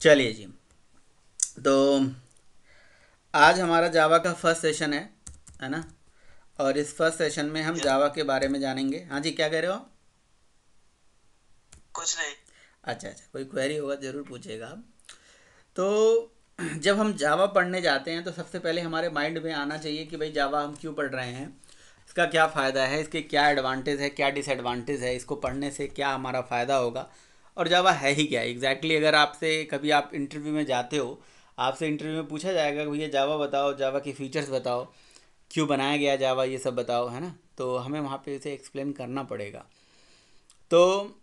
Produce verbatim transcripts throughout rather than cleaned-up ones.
चलिए जी। तो आज हमारा जावा का फर्स्ट सेशन है है ना। और इस फर्स्ट सेशन में हम यस। जावा के बारे में जानेंगे। हाँ जी, क्या कह रहे हो? कुछ नहीं। अच्छा अच्छा, कोई क्वेरी होगा ज़रूर पूछेगा आप। तो जब हम जावा पढ़ने जाते हैं तो सबसे पहले हमारे माइंड में आना चाहिए कि भाई जावा हम क्यों पढ़ रहे हैं, इसका क्या फ़ायदा है, इसके क्या एडवांटेज है, क्या डिसएडवांटेज है, इसको पढ़ने से क्या हमारा फ़ायदा होगा, और जावा है ही क्या एग्जैक्टली exactly। अगर आपसे कभी आप इंटरव्यू में जाते हो, आपसे इंटरव्यू में पूछा जाएगा कि भैया जावा बताओ, जावा की फ़ीचर्स बताओ, क्यों बनाया गया जावा, ये सब बताओ, है ना। तो हमें वहाँ पे इसे एक्सप्लेन करना पड़ेगा। तो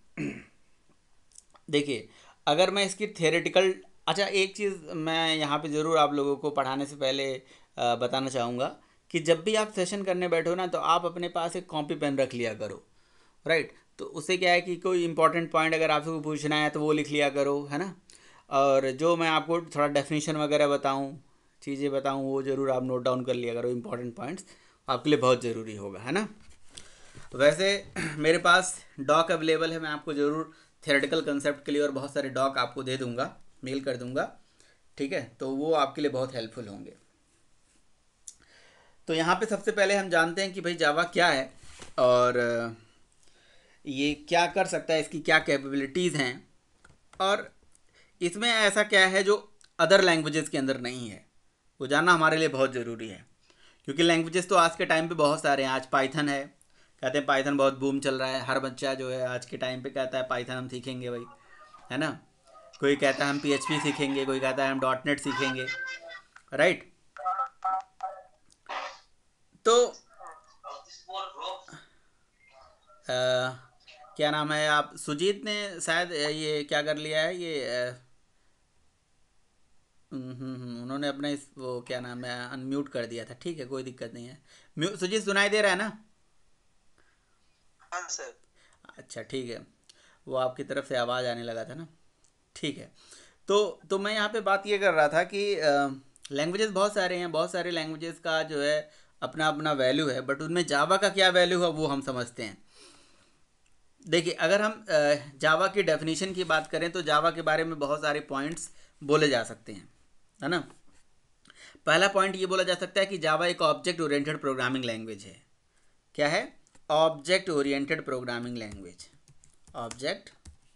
देखिए, अगर मैं इसकी थियोरेटिकल, अच्छा एक चीज़ मैं यहाँ पे ज़रूर आप लोगों को पढ़ाने से पहले अ, बताना चाहूँगा कि जब भी आप सेशन करने बैठो ना, तो आप अपने पास एक कॉपी पेन रख लिया करो। राइट। तो उससे क्या है कि कोई इंपॉर्टेंट पॉइंट अगर आपसे को पूछना है तो वो लिख लिया करो, है ना। और जो मैं आपको थोड़ा डेफिनेशन वगैरह बताऊँ, चीज़ें बताऊँ, वो ज़रूर आप नोट डाउन कर लिया करो। इंपॉर्टेंट पॉइंट्स आपके लिए बहुत ज़रूरी होगा, है ना। वैसे मेरे पास डॉक अवेलेबल है, मैं आपको ज़रूर थियोरेटिकल कंसेप्ट के लिए और बहुत सारे डॉक आपको दे दूंगा, मेल कर दूंगा। ठीक है, तो वो आपके लिए बहुत हेल्पफुल होंगे। तो यहाँ पे सबसे पहले हम जानते हैं कि भाई जावा क्या है, और अ, ये क्या कर सकता है, इसकी क्या कैपेबिलिटीज़ हैं, और इसमें ऐसा क्या है जो अदर लैंग्वेजेस के अंदर नहीं है, वो जानना हमारे लिए बहुत ज़रूरी है। क्योंकि लैंग्वेजेस तो आज के टाइम पे बहुत सारे हैं। आज पाइथन है, कहते हैं पाइथन बहुत बूम चल रहा है, हर बच्चा जो है आज के टाइम पे कहता है पाइथन हम सीखेंगे भाई, है ना। कोई कहता है हम पीएचपी सीखेंगे, कोई कहता है हम डॉट नेट सीखेंगे। राइट। तो अ, क्या नाम है, आप सुजीत ने शायद ये क्या कर लिया है, ये अ, हम्म हम्म, हम्म, उन्होंने अपने इस वो क्या नाम है अनम्यूट कर दिया था। ठीक है, कोई दिक्कत नहीं है। म्यू सुजीत सुनाई दे रहा है ना? हाँ सर। अच्छा ठीक है, वो आपकी तरफ से आवाज़ आने लगा था ना। ठीक है। तो तो मैं यहाँ पे बात ये कर रहा था कि लैंग्वेजेस बहुत सारे हैं, बहुत सारे लैंग्वेजेस का जो है अपना अपना वैल्यू है, बट उनमें जावा का क्या वैल्यू है वो हम समझते हैं। देखिए, अगर हम जावा की डेफिनेशन की बात करें तो जावा के बारे में बहुत सारे पॉइंट्स बोले जा सकते हैं, है ना। पहला पॉइंट ये बोला जा सकता है कि जावा एक ऑब्जेक्ट ओरिएंटेड प्रोग्रामिंग लैंग्वेज है। क्या है? Object oriented programming language. Object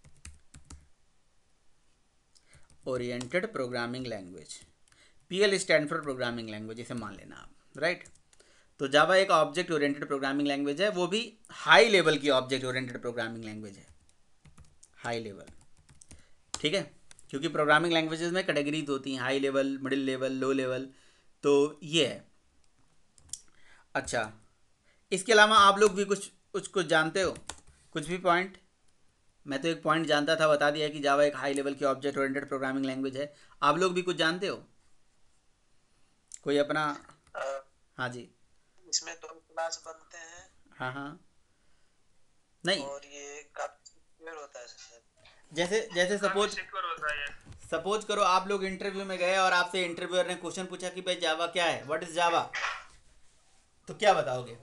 oriented programming language, PL stand for programming language, इसे मान लेना आप। राइट। तो जावा एक ऑब्जेक्ट ओरिएंटेड प्रोग्रामिंग लैंग्वेज है, वो भी हाई लेवल की ऑब्जेक्ट ओरिएंटेड प्रोग्रामिंग लैंग्वेज है। High level. ठीक है। क्योंकि प्रोग्रामिंग लैंग्वेजेस में कैटेगरीज होती हैं, high level, middle level, low level. तो ये है। अच्छा, इसके अलावा आप लोग भी कुछ कुछ कुछ जानते हो, कुछ भी पॉइंट? मैं तो एक पॉइंट जानता था, बता दिया कि जावा एक हाई लेवल की ऑब्जेक्ट ओरिएंटेड प्रोग्रामिंग लैंग्वेज है। आप लोग भी कुछ जानते हो, कोई अपना? अ, हाँ जी। इसमें दो क्लास बनते हैं हाँ हाँ। नहीं, और ये काफी सिक्योर होता है सर। जैसे जैसे काफी सपोज सिक्योर होता है ये। सपोज करो आप लोग इंटरव्यू में गए और आपसे इंटरव्यूअर ने क्वेश्चन पूछा कि भाई जावा क्या है, व्हाट इज जावा, तो क्या बताओगे?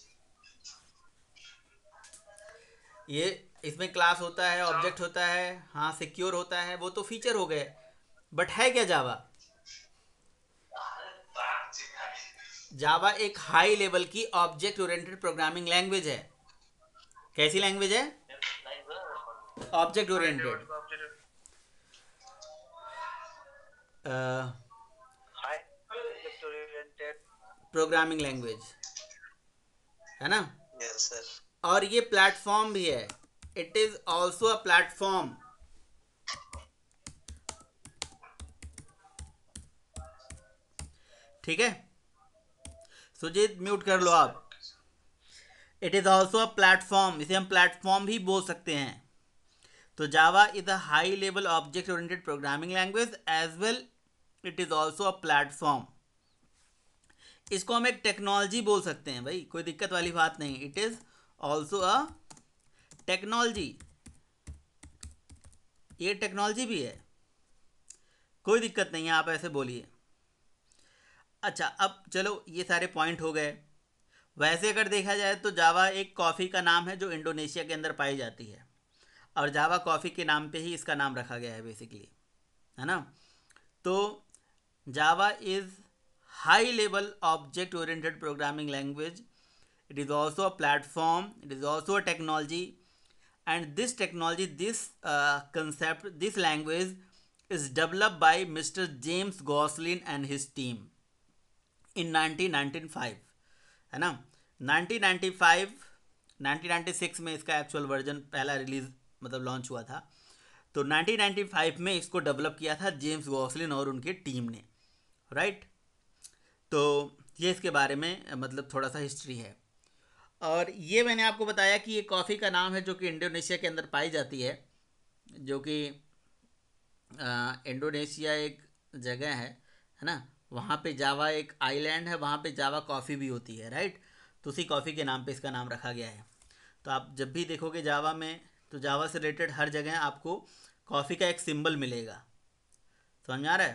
ये इसमें क्लास होता है, जावा ऑब्जेक्ट होता है, हाँ सिक्योर होता है, वो तो फीचर हो गए, बट है क्या जावा? जावा एक हाई लेवल की ऑब्जेक्ट ओरिएंटेड प्रोग्रामिंग लैंग्वेज है। कैसी लैंग्वेज है? ऑब्जेक्ट हाई लेवल ओरिएंटेड का object. High object oriented. Programming language, है ना। Yes sir. और ये प्लेटफॉर्म भी है, it is also a platform. ठीक है। सुजीत म्यूट कर लो यस सर। आप। It is also a platform, इसे हम प्लेटफॉर्म भी बोल सकते हैं। तो Java is a high level object oriented programming language as well, it is also a platform. इसको हम एक टेक्नोलॉजी बोल सकते हैं भाई, कोई दिक्कत वाली बात नहीं। It is also a technology, ये टेक्नोलॉजी भी है, कोई दिक्कत नहीं है, आप ऐसे बोलिए। अच्छा, अब चलो ये सारे पॉइंट हो गए। वैसे अगर देखा जाए तो जावा एक कॉफ़ी का नाम है जो इंडोनेशिया के अंदर पाई जाती है, और जावा कॉफ़ी के नाम पे ही इसका नाम रखा गया है बेसिकली। है ना। तो Java is high level object oriented programming language. It is also a platform, it is also a technology, and this technology, this uh, concept, this language is developed by Mister James Gosling and his team in nineteen ninety-five, है ना। Nineteen ninety five nineteen ninety six में इसका actual version पहला release मतलब launch हुआ था, तो nineteen ninety five में इसको डेवलप किया था जेम्स गॉसलिन और उनकी टीम ने, राइट। तो ये इसके बारे में मतलब थोड़ा सा हिस्ट्री है। और ये मैंने आपको बताया कि ये कॉफ़ी का नाम है जो कि इंडोनेशिया के अंदर पाई जाती है, जो कि इंडोनेशिया एक जगह है है ना, वहाँ पे जावा एक आइलैंड है, वहाँ पे जावा कॉफ़ी भी होती है, राइट। तो उसी कॉफ़ी के नाम पे इसका नाम रखा गया है। तो आप जब भी देखोगे जावा में, तो जावा से रिलेटेड हर जगह आपको कॉफ़ी का एक सिंबल मिलेगा, समझ में आ रहा है।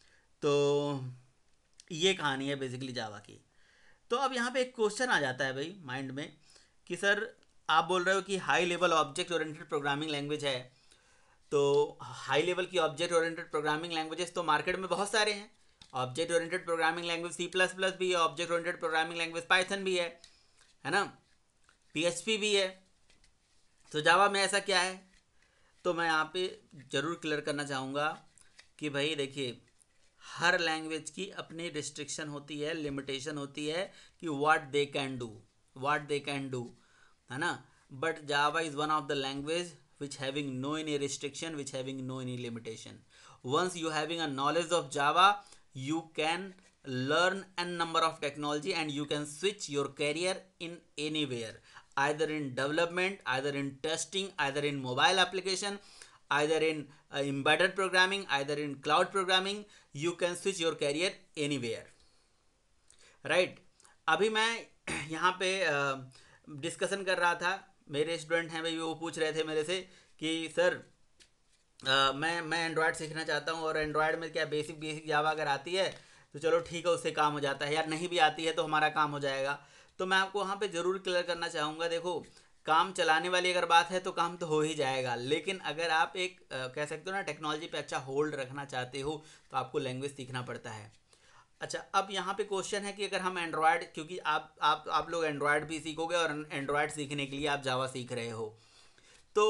तो ये कहानी है बेसिकली जावा की। तो अब यहाँ पे एक क्वेश्चन आ जाता है भाई माइंड में कि सर आप बोल रहे हो कि high level object oriented programming language है, तो हाई लेवल की ऑब्जेक्ट ओरिएंटेड प्रोग्रामिंग लैंग्वेजेस तो मार्केट में बहुत सारे हैं। Object oriented programming language C plus plus भी है, object oriented programming language Python भी है है ना, पीएचपी भी है। तो जावा में ऐसा क्या है, तो मैं यहाँ पे ज़रूर क्लियर करना चाहूँगा कि भाई देखिए, हर लैंग्वेज की अपनी रिस्ट्रिक्शन होती है, लिमिटेशन होती है कि what they can do, what they can do, है ना। But Java is one of the language which having no any restriction, which having no any limitation. Once you having a knowledge of Java, you can learn n number of technology and you can switch your career in anywhere, either in development, either in testing, either in mobile application, either in uh, embedded programming, either in cloud programming. You can switch your career anywhere, right. अभी मैं यहाँ पे discussion uh, कर रहा था, मेरे student हैं भाई, वो पूछ रहे थे मेरे से कि सर आ, मैं मैं एंड्रॉयड सीखना चाहता हूँ, और एंड्रॉयड में क्या बेसिक बेसिक जावा अगर आती है तो चलो ठीक है, उससे काम हो जाता है, यार नहीं भी आती है तो हमारा काम हो जाएगा। तो मैं आपको वहाँ पे ज़रूर क्लियर करना चाहूँगा, देखो काम चलाने वाली अगर बात है तो काम तो हो ही जाएगा, लेकिन अगर आप एक आ, कह सकते हो ना टेक्नोलॉजी पे अच्छा होल्ड रखना चाहते हो तो आपको लैंग्वेज सीखना पड़ता है। अच्छा, अब यहाँ पे क्वेश्चन है कि अगर हम एंड्रॉयड, क्योंकि आप आप आप लोग एंड्रॉयड भी सीखोगे और एंड्रॉयड सीखने के लिए आप जावा सीख रहे हो, तो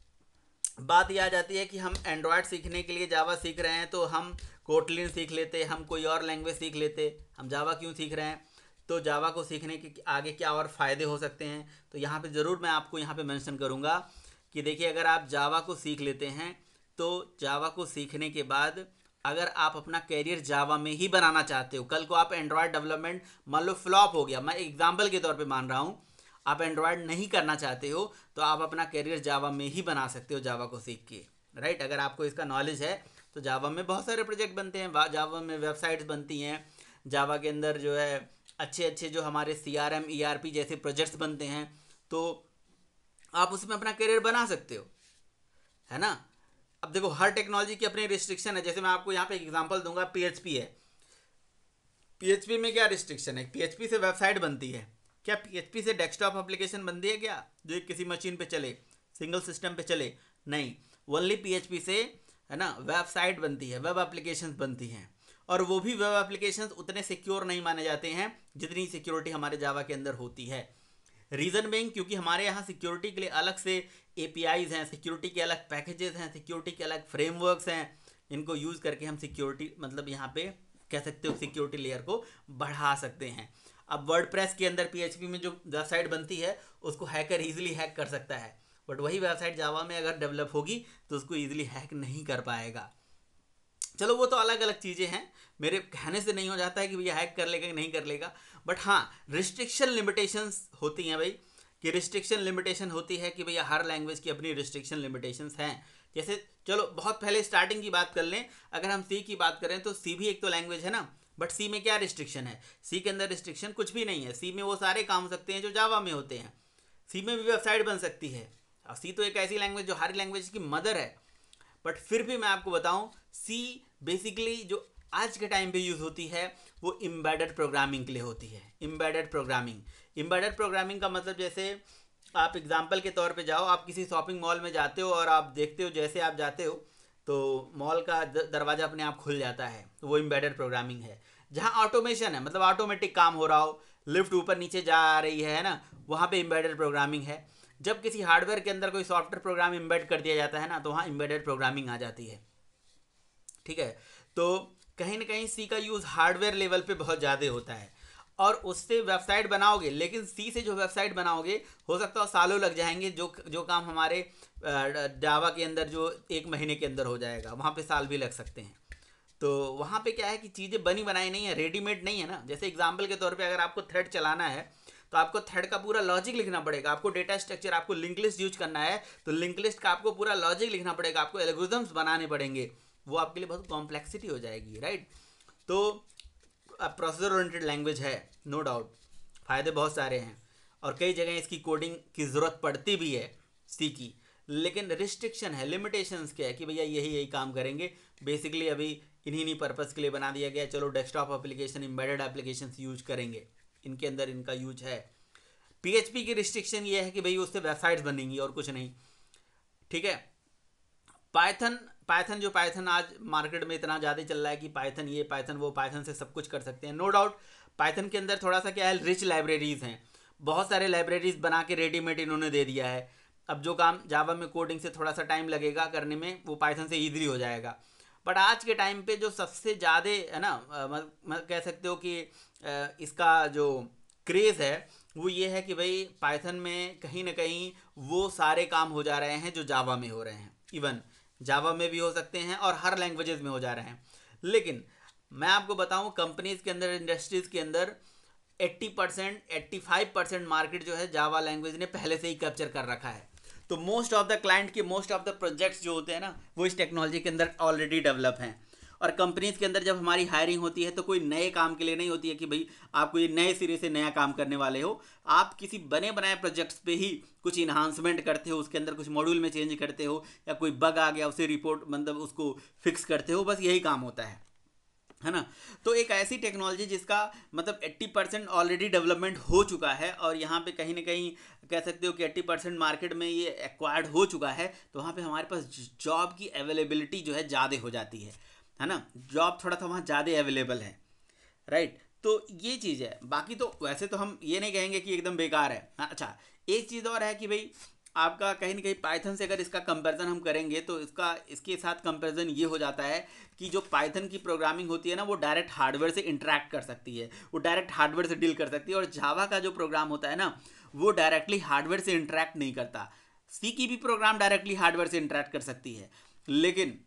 बात यह आ जाती है कि हम एंड्रॉयड सीखने के लिए जावा सीख रहे हैं, तो हम कोटलिन सीख लेते, हम कोई और लैंग्वेज सीख लेते, हम जावा क्यों सीख रहे हैं, तो जावा को सीखने के आगे क्या और फ़ायदे हो सकते हैं। तो यहाँ पे ज़रूर मैं आपको यहाँ पे मेंशन करूँगा कि देखिए, अगर आप जावा को सीख लेते हैं तो जावा को सीखने के बाद अगर आप अपना कैरियर जावा में ही बनाना चाहते हो, कल को आप एंड्रॉयड डेवलपमेंट मान लो फ्लॉप हो गया, मैं एग्जाम्पल के तौर पे मान रहा हूँ, आप एंड्रॉयड नहीं करना चाहते हो तो आप अपना कैरियर जावा में ही बना सकते हो जावा को सीख के, राइट। अगर आपको इसका नॉलेज है तो जावा में बहुत सारे प्रोजेक्ट बनते हैं, जावा में वेबसाइट्स बनती हैं, जावा के अंदर जो है अच्छे अच्छे जो हमारे C R M E R P जैसे प्रोजेक्ट्स बनते हैं, तो आप उसमें अपना कैरियर बना सकते हो, है ना। अब देखो, हर टेक्नोलॉजी की अपनी रिस्ट्रिक्शन है, जैसे मैं आपको यहाँ पे एक एग्जांपल दूंगा, पीएचपी है, पीएचपी में क्या रिस्ट्रिक्शन है, पीएचपी से वेबसाइट बनती है, क्या पीएचपी से डेस्कटॉप एप्लीकेशन बनती है क्या, जो किसी मशीन पे चले, सिंगल सिस्टम पे चले, नहीं, ओनली पीएचपी से है ना वेबसाइट बनती है, वेब एप्लीकेशंस बनती हैं, और वो भी वेब एप्लीकेशंस उतने सिक्योर नहीं माने जाते हैं जितनी सिक्योरिटी हमारे जावा के अंदर होती है। रीज़न बीइंग, क्योंकि हमारे यहाँ सिक्योरिटी के लिए अलग से एपीआईज हैं, सिक्योरिटी के अलग पैकेजेस हैं, सिक्योरिटी के अलग फ्रेमवर्क्स हैं, इनको यूज़ करके हम सिक्योरिटी मतलब यहाँ पे कह सकते हो सिक्योरिटी लेयर को बढ़ा सकते हैं। अब वर्डप्रेस के अंदर पीएचपी में जो वेबसाइट बनती है उसको हैकर इजीली हैक कर सकता है, बट वही वेबसाइट जावा में अगर डेवलप होगी तो उसको इजीली हैक नहीं कर पाएगा। चलो वो तो अलग अलग चीज़ें हैं, मेरे कहने से नहीं हो जाता है कि भैया हैक कर लेगा कि नहीं कर लेगा, बट हाँ रिस्ट्रिक्शन लिमिटेशंस होती हैं भाई, कि रिस्ट्रिक्शन लिमिटेशन होती है कि भैया हर लैंग्वेज की अपनी रिस्ट्रिक्शन लिमिटेशंस हैं। जैसे चलो बहुत पहले स्टार्टिंग की बात कर लें, अगर हम सी की बात करें तो सी भी एक तो लैंग्वेज है ना, बट सी में क्या रिस्ट्रिक्शन है, सी के अंदर रिस्ट्रिक्शन कुछ भी नहीं है, सी में वो सारे काम हो सकते हैं जो जावा में होते हैं, सी में भी वेबसाइट बन सकती है, और सी तो एक ऐसी लैंग्वेज जो हर लैंग्वेज की मदर है। बट फिर भी मैं आपको बताऊं, सी बेसिकली जो आज के टाइम पे यूज़ होती है वो एम्बेडेड प्रोग्रामिंग के लिए होती है। एम्बेडेड प्रोग्रामिंग एम्बेडेड प्रोग्रामिंग का मतलब, जैसे आप एग्जांपल के तौर पे जाओ, आप किसी शॉपिंग मॉल में जाते हो और आप देखते हो, जैसे आप जाते हो तो मॉल का द- दरवाज़ा अपने आप खुल जाता है, तो वो एम्बेडेड प्रोग्रामिंग है। जहाँ ऑटोमेशन है, मतलब ऑटोमेटिक काम हो रहा हो, लिफ्ट ऊपर नीचे जा आ रही है ना, वहाँ पे एम्बेडेड प्रोग्रामिंग है। जब किसी हार्डवेयर के अंदर कोई सॉफ्टवेयर प्रोग्राम एम्बेड कर दिया जाता है ना, तो वहाँ एम्बेडेड प्रोग्रामिंग आ जाती है। ठीक है। तो कहीं ना कहीं सी का यूज़ हार्डवेयर लेवल पे बहुत ज़्यादा होता है, और उससे वेबसाइट बनाओगे, लेकिन सी से जो वेबसाइट बनाओगे हो सकता है सालों लग जाएंगे। जो जो काम हमारे जावा के अंदर जो एक महीने के अंदर हो जाएगा, वहाँ पे साल भी लग सकते हैं। तो वहाँ पे क्या है कि चीज़ें बनी बनाई नहीं है, रेडीमेड नहीं है ना। जैसे एग्जाम्पल के तौर पे अगर आपको थ्रेड चलाना है, तो आपको थ्रेड का पूरा लॉजिक लिखना पड़ेगा। आपको डेटा स्ट्रक्चर, आपको लिंक लिस्ट यूज करना है, तो लिंक लिस्ट का आपको पूरा लॉजिक लिखना पड़ेगा, आपको एल्गोरिथम्स बनाने पड़ेंगे। वो आपके लिए बहुत कॉम्प्लेक्सिटी हो जाएगी, राइट। तो प्रोसेसर ओरिएंटेड लैंग्वेज है, नो डाउट, फ़ायदे बहुत सारे हैं, और कई जगह इसकी कोडिंग की ज़रूरत पड़ती भी है सी की। लेकिन रिस्ट्रिक्शन है, लिमिटेशंस क्या है कि भैया यही यही काम करेंगे। बेसिकली अभी इन्हीं इन्हीं पर्पज़ के लिए बना दिया गया है, चलो desktop application, embedded application use करेंगे, इनके अंदर इनका यूज है। पीएचपी की रिस्ट्रिक्शन ये है कि भाई उससे वेबसाइट्स बनेंगी और कुछ नहीं। ठीक है। पाइथन पाइथन जो पाइथन आज मार्केट में इतना ज़्यादा चल रहा है कि पाइथन ये पाइथन वो, पाइथन से सब कुछ कर सकते हैं, नो डाउट। पाइथन के अंदर थोड़ा सा क्या है, रिच लाइब्रेरीज हैं, बहुत सारे लाइब्रेरीज बना के रेडीमेड इन्होंने दे दिया है। अब जो काम जावा में कोडिंग से थोड़ा सा टाइम लगेगा करने में, वो पाइथन से ईजिली हो जाएगा। बट आज के टाइम पे जो सबसे ज़्यादा है ना, अ, म- म- कह सकते हो कि अ, इसका जो क्रेज़ है वो ये है कि भाई पाइथन में कहीं ना कहीं वो सारे काम हो जा रहे हैं जो जावा में हो रहे हैं। इवन जावा में भी हो सकते हैं और हर लैंग्वेजेस में हो जा रहे हैं। लेकिन मैं आपको बताऊं, कंपनीज के अंदर, इंडस्ट्रीज के अंदर eighty percent eighty five percent market जो है जावा लैंग्वेज ने पहले से ही कैप्चर कर रखा है। तो मोस्ट ऑफ द क्लाइंट के मोस्ट ऑफ द प्रोजेक्ट्स जो होते हैं ना, वो इस टेक्नोलॉजी के अंदर ऑलरेडी डेवलप हैं। और कंपनीज के अंदर जब हमारी हायरिंग होती है, तो कोई नए काम के लिए नहीं होती है कि भाई आप कोई नए सिरे से नया काम करने वाले हो। आप किसी बने बनाए प्रोजेक्ट्स पे ही कुछ इन्हांसमेंट करते हो, उसके अंदर कुछ मॉड्यूल में चेंज करते हो, या कोई बग आ गया उसे रिपोर्ट, मतलब उसको फिक्स करते हो, बस यही काम होता है है ना। तो एक ऐसी टेक्नोलॉजी जिसका मतलब एट्टी परसेंट ऑलरेडी डेवलपमेंट हो चुका है, और यहाँ पे कहीं ना कहीं कह सकते हो कि एट्टी परसेंट मार्केट में ये एक्वायर्ड हो चुका है, तो वहाँ पे हमारे पास जॉब की अवेलेबिलिटी जो है ज़्यादा हो जाती है है ना। जॉब थोड़ा सा वहाँ ज़्यादा अवेलेबल है, राइट। तो ये चीज़ है। बाकी तो वैसे तो हम ये नहीं कहेंगे कि एकदम बेकार है। हाँ, अच्छा, एक चीज़ और है कि भाई आपका कहीं ना कहीं पाइथन से अगर इसका कंपैरिजन हम करेंगे, तो इसका इसके साथ कंपैरिजन ये हो जाता है कि जो पाइथन की प्रोग्रामिंग होती है ना, वो डायरेक्ट हार्डवेयर से इंटरेक्ट कर सकती है, वो डायरेक्ट हार्डवेयर से डील कर सकती है। और जावा का जो प्रोग्राम होता है ना, वो डायरेक्टली हार्डवेयर से इंटरेक्ट नहीं करता। सी की भी प्रोग्राम डायरेक्टली हार्डवेयर से इंटरेक्ट कर सकती है, लेकिन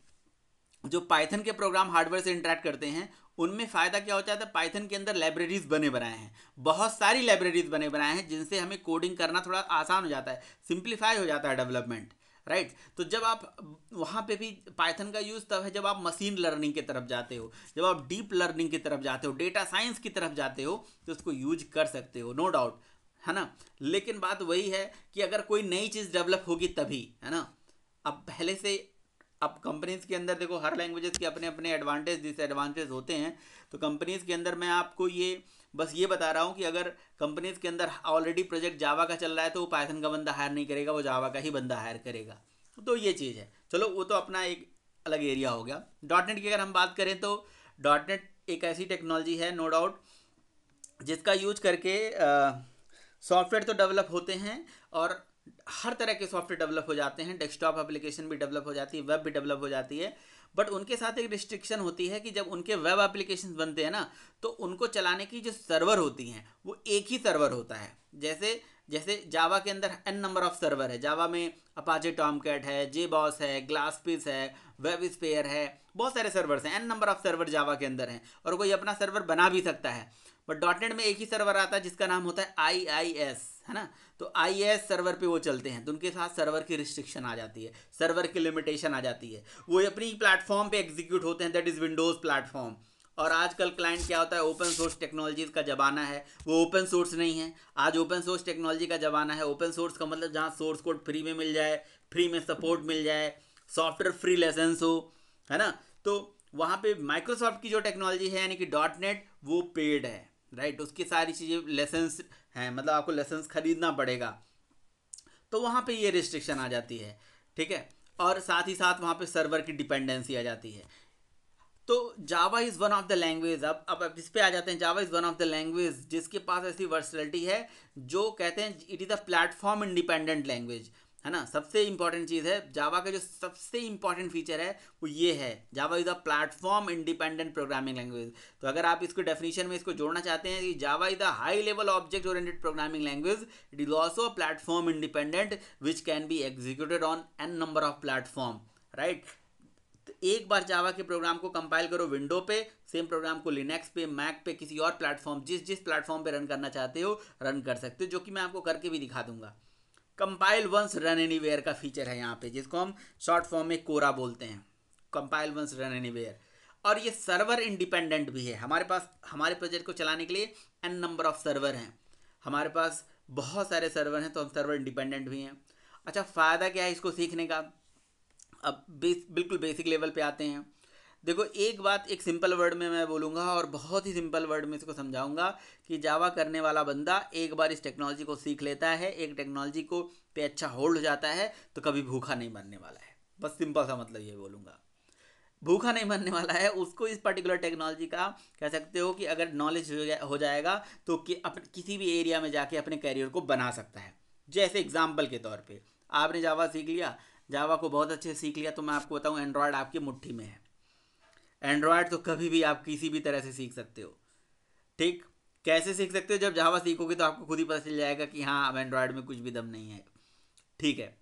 जो पाइथन के प्रोग्राम हार्डवेयर से इंटरेक्ट करते हैं, उनमें फ़ायदा क्या होता है, पाइथन के अंदर लाइब्रेरीज बने बनाए हैं, बहुत सारी लाइब्रेरीज बने बनाए हैं, जिनसे हमें कोडिंग करना थोड़ा आसान हो जाता है, सिंप्लीफाई हो जाता है डेवलपमेंट, राइट। तो जब आप वहाँ पे भी पाइथन का यूज़ तब है जब आप मशीन लर्निंग की तरफ जाते हो, जब आप डीप लर्निंग की तरफ जाते हो, डेटा साइंस की तरफ जाते हो, तो उसको यूज कर सकते हो, नो डाउट, है ना। लेकिन बात वही है कि अगर कोई नई चीज़ डेवलप होगी तभी, है ना। अब पहले से, अब कंपनीज के अंदर देखो, हर लैंग्वेजेस के अपने अपने एडवांटेज डिसएडवांटेज होते हैं। तो कंपनीज के अंदर मैं आपको ये बस ये बता रहा हूँ कि अगर कंपनीज के अंदर ऑलरेडी प्रोजेक्ट जावा का चल रहा है, तो वो पाइथन का बंदा हायर नहीं करेगा, वो जावा का ही बंदा हायर करेगा। तो ये चीज़ है। चलो, वो तो अपना एक अलग एरिया हो गया। डॉट नेट की अगर हम बात करें, तो डॉट नेट एक ऐसी टेक्नोलॉजी है, नो डाउट, जिसका यूज करके सॉफ्टवेयर तो डेवलप होते हैं, और हर तरह के सॉफ्टवेयर डेवलप हो जाते हैं, डेस्कटॉप एप्लीकेशन भी डेवलप हो जाती है, वेब भी डेवलप हो जाती है। बट उनके साथ एक रिस्ट्रिक्शन होती है कि जब उनके वेब एप्लीकेशन बनते हैं ना, तो उनको चलाने की जो सर्वर होती हैं, वो एक ही सर्वर होता है। जैसे जैसे जावा के अंदर एन नंबर ऑफ सर्वर है, जावा में अपाचे टॉमकैट है, जे बॉस है, ग्लासपिस है, वेब स्पेयर है, बहुत सारे सर्वर्स हैं, n number of server Java के अंदर हैं, और कोई अपना सर्वर बना भी सकता है। बट डॉट नेट में एक ही सर्वर आता है जिसका नाम होता है आई आई एस, है ना। तो आई ए एस सर्वर पे वो चलते हैं, तो उनके साथ सर्वर की रिस्ट्रिक्शन आ जाती है, सर्वर की लिमिटेशन आ जाती है, वो अपनी प्लेटफॉर्म पे एग्जीक्यूट होते हैं, दैट इज़ विंडोज़ प्लेटफॉर्म। और आजकल क्लाइंट क्या होता है, ओपन सोर्स टेक्नोलॉजीज़ का ज़माना है, वो ओपन सोर्स नहीं है। आज ओपन सोर्स टेक्नोलॉजी का ज़माना है। ओपन सोर्स का मतलब जहाँ सोर्स कोड फ्री में मिल जाए, फ्री में सपोर्ट मिल जाए, सॉफ्टवेयर फ्री लाइसेंस हो, है ना। तो वहाँ पे माइक्रोसॉफ्ट की जो टेक्नोलॉजी है, यानी कि डॉट नेट, वो पेड है, राइट। उसकी सारी चीज़ें लाइसेंस हैं, मतलब आपको लाइसेंस खरीदना पड़ेगा, तो वहाँ पे ये रिस्ट्रिक्शन आ जाती है, ठीक है। और साथ ही साथ वहाँ पे सर्वर की डिपेंडेंसी आ जाती है। तो Java is one of the language, अब अब अब इस पे आ जाते हैं। Java is one of the language जिसके पास ऐसी वर्सलिटी है, जो कहते हैं it is a platform independent language, है ना। सबसे इंपॉर्टेंट चीज़ है जावा का, जो सबसे इंपॉर्टेंट फीचर है वो ये है, Java is a platform independent programming language. तो अगर आप इसको डेफिनेशन में इसको जोड़ना चाहते हैं कि Java is a high level object oriented programming language, it is also a platform independent which can be executed on n number of platform, right. एक बार जावा के प्रोग्राम को कंपाइल करो विंडो पे, सेम प्रोग्राम को लिनक्स पे, Mac पे, किसी और प्लेटफॉर्म, जिस जिस प्लेटफॉर्म पे रन करना चाहते हो रन कर सकते हो, जो कि मैं आपको करके भी दिखा दूंगा। कंपाइल वंस रन एनीवेयर का फीचर है यहाँ पे, जिसको हम शॉर्ट फॉर्म में कोरा बोलते हैं, कंपाइल वंस रन एनीवेयर। और ये सर्वर इंडिपेंडेंट भी है। हमारे पास हमारे प्रोजेक्ट को चलाने के लिए एन नंबर ऑफ सर्वर हैं, हमारे पास बहुत सारे सर्वर हैं, तो हम सर्वर इंडिपेंडेंट भी हैं। अच्छा, फ़ायदा क्या है इसको सीखने का? अब बेस बिल्कुल बेसिक लेवल पे आते हैं। देखो, एक बात एक सिंपल वर्ड में मैं बोलूँगा और बहुत ही सिंपल वर्ड में इसको समझाऊंगा कि जावा करने वाला बंदा एक बार इस टेक्नोलॉजी को सीख लेता है, एक टेक्नोलॉजी को पे अच्छा होल्ड हो जाता है, तो कभी भूखा नहीं मरने वाला है। बस सिंपल सा मतलब ये बोलूँगा, भूखा नहीं मरने वाला है। उसको इस पर्टिकुलर टेक्नोलॉजी का कह सकते हो कि अगर नॉलेज हो जाएगा तो कि अप किसी भी एरिया में जाके अपने करियर को बना सकता है। जैसे एग्जाम्पल के तौर पे आपने जावा सीख लिया, जावा को बहुत अच्छे से सीख लिया, तो मैं आपको बताऊं एंड्रॉयड आपकी मुट्ठी में है। एंड्रॉयड तो कभी भी आप किसी भी तरह से सीख सकते हो, ठीक। कैसे सीख सकते हो? जब जावा सीखोगे तो आपको खुद ही पता चल जाएगा कि हाँ, अब एंड्रॉयड में कुछ भी दम नहीं है, ठीक है।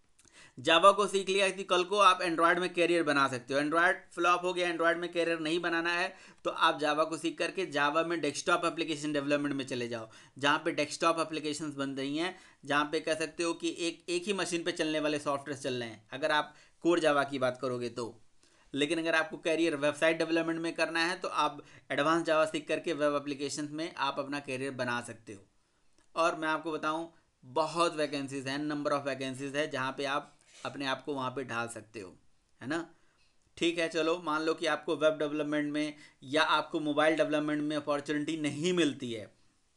जावा को सीख लिया कि कल को आप एंड्रॉयड में कैरियर बना सकते हो। एंड्रॉयड फ्लॉप हो गया, एंड्रॉयड में कैरियर नहीं बनाना है, तो आप जावा को सीख करके जावा में डेस्कटॉप एप्लीकेशन डेवलपमेंट में चले जाओ, जहाँ पे डेस्कटॉप एप्लीकेशंस बन रही हैं, जहाँ पे कह सकते हो कि एक एक ही मशीन पे चलने वाले सॉफ्टवेयर चल रहे हैं, अगर आप कोर जावा की बात करोगे तो। लेकिन अगर आपको कैरियर वेबसाइट डेवलपमेंट में करना है, तो आप एडवांस जावा सीख करके वेब एप्लीकेशन में आप अपना कैरियर बना सकते हो। और मैं आपको बताऊं, बहुत वैकेंसीज हैं, नंबर ऑफ वैकेंसीज है जहाँ पे आप अपने आप को वहाँ पे ढाल सकते हो, है ना। ठीक है, चलो मान लो कि आपको वेब डेवलपमेंट में या आपको मोबाइल डेवलपमेंट में अपॉर्चुनिटी नहीं मिलती है,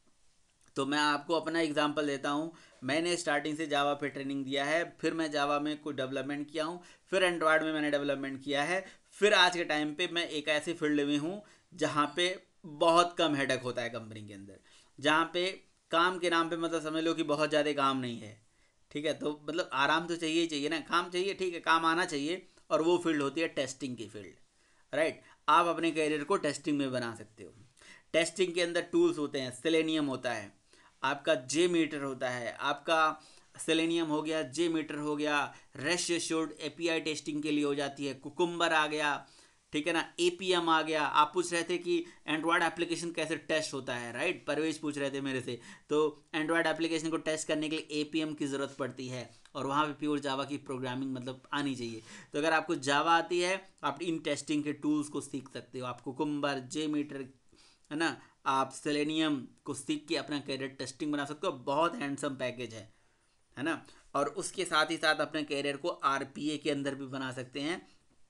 तो मैं आपको अपना एग्जांपल देता हूँ। मैंने स्टार्टिंग से जावा पे ट्रेनिंग दिया है, फिर मैं जावा में कुछ डेवलपमेंट किया हूँ, फिर एंड्रॉयड में मैंने डेवलपमेंट किया है, फिर आज के टाइम पे मैं एक ऐसी फील्ड में हूँ जहाँ पे बहुत कम हेडक होता है कंपनी के अंदर, जहाँ पे काम के नाम पे मतलब समझ लो कि बहुत ज़्यादा काम नहीं है, ठीक है। तो मतलब आराम तो चाहिए ही चाहिए ना, काम चाहिए, ठीक है, काम आना चाहिए। और वो फील्ड होती है टेस्टिंग की फील्ड, राइट। आप अपने करियर को टेस्टिंग में बना सकते हो। टेस्टिंग के अंदर टूल्स होते हैं, सेलेनियम होता है, आपका जे मीटर होता है, आपका सेलेनियम हो गया, जे मीटर हो गया, रेस्ट एश्योर्ड एपीआई टेस्टिंग के लिए हो जाती है, कुकुम्बर आ गया, ठीक है ना, एपीएम आ गया। आप पूछ रहे थे कि एंड्रॉयड एप्लीकेशन कैसे टेस्ट होता है, राइट, परवेज पूछ रहे थे मेरे से। तो एंड्रॉयड एप्लीकेशन को टेस्ट करने के लिए एपीएम की ज़रूरत पड़ती है, और वहाँ पे प्योर जावा की प्रोग्रामिंग मतलब आनी चाहिए। तो अगर आपको जावा आती है, आप इन टेस्टिंग के टूल्स को सीख सकते हो। आप कुकुम्बर, जे मीटर, है ना, आप सेलेनियम को सीख के अपना कैरियर टेस्टिंग बना सकते हो। बहुत हैंडसम पैकेज है है ना। और उसके साथ ही साथ अपने कैरियर को आरपीए के अंदर भी बना सकते हैं।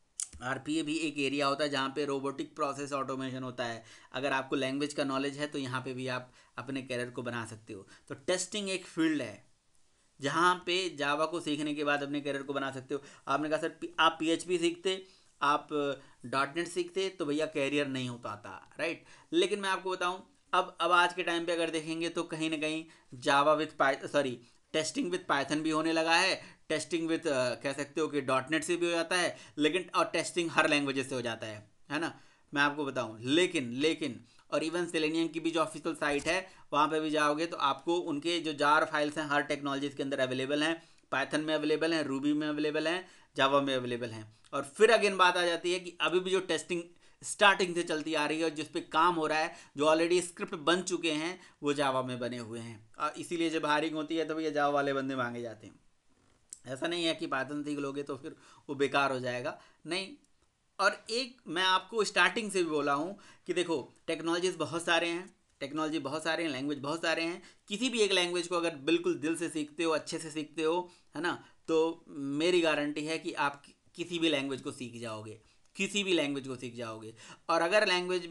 आरपीए भी एक एरिया होता है जहाँ पे रोबोटिक प्रोसेस ऑटोमेशन होता है। अगर आपको लैंग्वेज का नॉलेज है तो यहाँ पे भी आप अपने कैरियर को बना सकते हो। तो टेस्टिंग एक फील्ड है जहाँ पे जावा को सीखने के बाद अपने कैरियर को बना सकते हो। आपने कहा सर आप पीएचपी सीखते, आप डॉट नेट सीखते तो भैया कैरियर नहीं हो पाता, राइट। लेकिन मैं आपको बताऊं, अब अब आज के टाइम पे अगर देखेंगे तो कहीं ना कहीं Java with Python, sorry testing with Python भी होने लगा है, टेस्टिंग विथ कह सकते हो कि डॉट नेट से भी हो जाता है, लेकिन और टेस्टिंग हर लैंग्वेज से हो जाता है है ना। मैं आपको बताऊं, लेकिन लेकिन और इवन सेलेनियम की भी जो ऑफिशियल साइट है वहाँ पे भी जाओगे तो आपको उनके जो जार फाइल्स हैं हर टेक्नोलॉजीज के अंदर अवेलेबल हैं। पाइथन में अवेलेबल हैं, रूबी में अवेलेबल हैं, जावा में अवेलेबल हैं। और फिर अगेन बात आ जाती है कि अभी भी जो टेस्टिंग स्टार्टिंग से चलती आ रही है और जिस पे काम हो रहा है, जो ऑलरेडी स्क्रिप्ट बन चुके हैं, वो जावा में बने हुए हैं। और इसीलिए जब हायरिंग होती है तो भैया जावा वाले बंदे मांगे जाते हैं। ऐसा नहीं है कि पाइथन सीख लोगे तो फिर वो बेकार हो जाएगा, नहीं। और एक मैं आपको स्टार्टिंग से भी बोला हूँ कि देखो टेक्नोलॉजीज बहुत सारे हैं, टेक्नोलॉजी बहुत सारे हैं, लैंग्वेज बहुत सारे हैं। किसी भी एक लैंग्वेज को अगर बिल्कुल दिल से सीखते हो, अच्छे से सीखते हो, है ना, तो मेरी गारंटी है कि आप किसी भी लैंग्वेज को सीख जाओगे, किसी भी लैंग्वेज को सीख जाओगे। और अगर लैंग्वेज में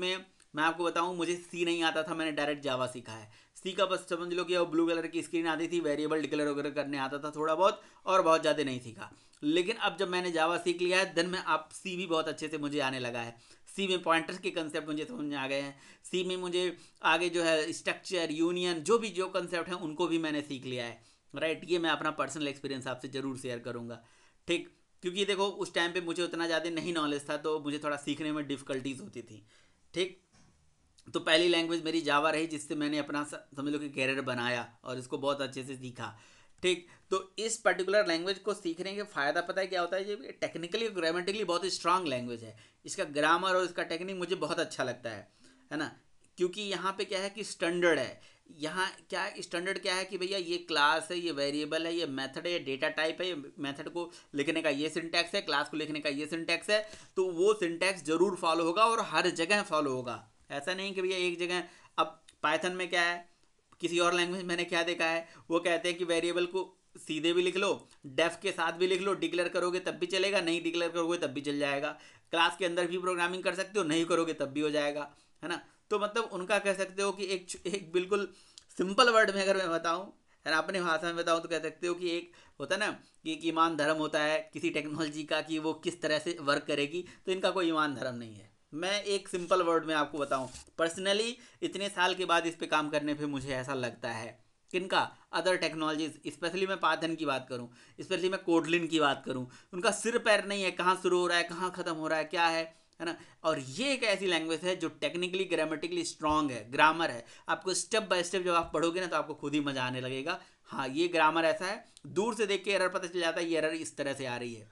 मैं आपको बताऊं, मुझे सी नहीं आता था, मैंने डायरेक्ट जावा सीखा है। सी का बस समझ लो कि वो ब्लू कलर की स्क्रीन आती थी, वेरिएबल डिक्लेयर वगैरह करने आता था थोड़ा बहुत, और बहुत ज़्यादा नहीं सीखा। लेकिन अब जब मैंने जावा सीख लिया है, देन मैं अब सी भी बहुत अच्छे से मुझे आने लगा है। सी में पॉइंटर्स के कंसेप्ट मुझे समझ में आ गए हैं। सी में मुझे आगे जो है स्ट्रक्चर, यूनियन, जो भी जो कंसेप्ट हैं उनको भी मैंने सीख लिया है। राइट, ये मैं अपना पर्सनल एक्सपीरियंस आपसे ज़रूर शेयर करूँगा। ठीक, क्योंकि देखो उस टाइम पे मुझे उतना ज़्यादा नहीं नॉलेज था, तो मुझे थोड़ा सीखने में डिफ़िकल्टीज होती थी। ठीक, तो पहली लैंग्वेज मेरी जावा रही, जिससे मैंने अपना समझ लो कि कैरियर बनाया और इसको बहुत अच्छे से सीखा। ठीक, तो इस पर्टिकुलर लैंग्वेज को सीखने के फ़ायदा पता है क्या होता है, ये टेक्निकली और ग्रामेटिकली बहुत स्ट्रांग लैंग्वेज है। इसका ग्रामर और इसका टेक्निक मुझे बहुत अच्छा लगता है है ना, क्योंकि यहाँ पे क्या है कि स्टैंडर्ड है। यहाँ क्या है, स्टैंडर्ड क्या है कि भैया ये क्लास है, ये वेरिएबल है, ये मेथड है, ये डेटा टाइप है, ये मेथड को लिखने का ये सिंटैक्स है, क्लास को लिखने का ये सिंटैक्स है, तो वो सिंटैक्स जरूर फॉलो होगा और हर जगह फॉलो होगा। ऐसा नहीं कि भैया एक जगह, अब पाइथन में क्या है, किसी और लैंग्वेज मैंने क्या देखा है, वो कहते हैं कि वेरिएबल को सीधे भी लिख लो, डेफ के साथ भी लिख लो, डिक्लेयर करोगे तब भी चलेगा, नहीं डिक्लेयर करोगे तब भी चल जाएगा। क्लास के अंदर भी प्रोग्रामिंग कर सकते हो, नहीं करोगे तब भी हो जाएगा, है ना। तो मतलब उनका कह सकते हो कि एक एक बिल्कुल सिंपल वर्ड में अगर मैं बताऊं, है ना, अपनी भाषा में बताऊं, तो कह सकते हो कि एक होता है ना कि एक ईमान धर्म होता है किसी टेक्नोलॉजी का, कि वो किस तरह से वर्क करेगी, तो इनका कोई ईमान धर्म नहीं है। मैं एक सिंपल वर्ड में आपको बताऊं, पर्सनली इतने साल के बाद इस पे काम करने पे मुझे ऐसा लगता है, किनका, अदर टेक्नोलॉजीज, स्पेशली मैं पाइथन की बात करूं, स्पेशली मैं कोटलिन की बात करूं, उनका सिर पैर नहीं है, कहाँ शुरू हो रहा है कहाँ ख़त्म हो रहा है क्या है है ना। और ये एक ऐसी लैंग्वेज है जो टेक्निकली ग्रामेटिकली स्ट्रांग है, ग्रामर है, आपको स्टेप बाय स्टेप जब आप पढ़ोगे ना तो आपको खुद ही मजा आने लगेगा। हाँ, ये ग्रामर ऐसा है, दूर से देख के एरर पता चल जाता है ये एरर इस तरह से आ रही है।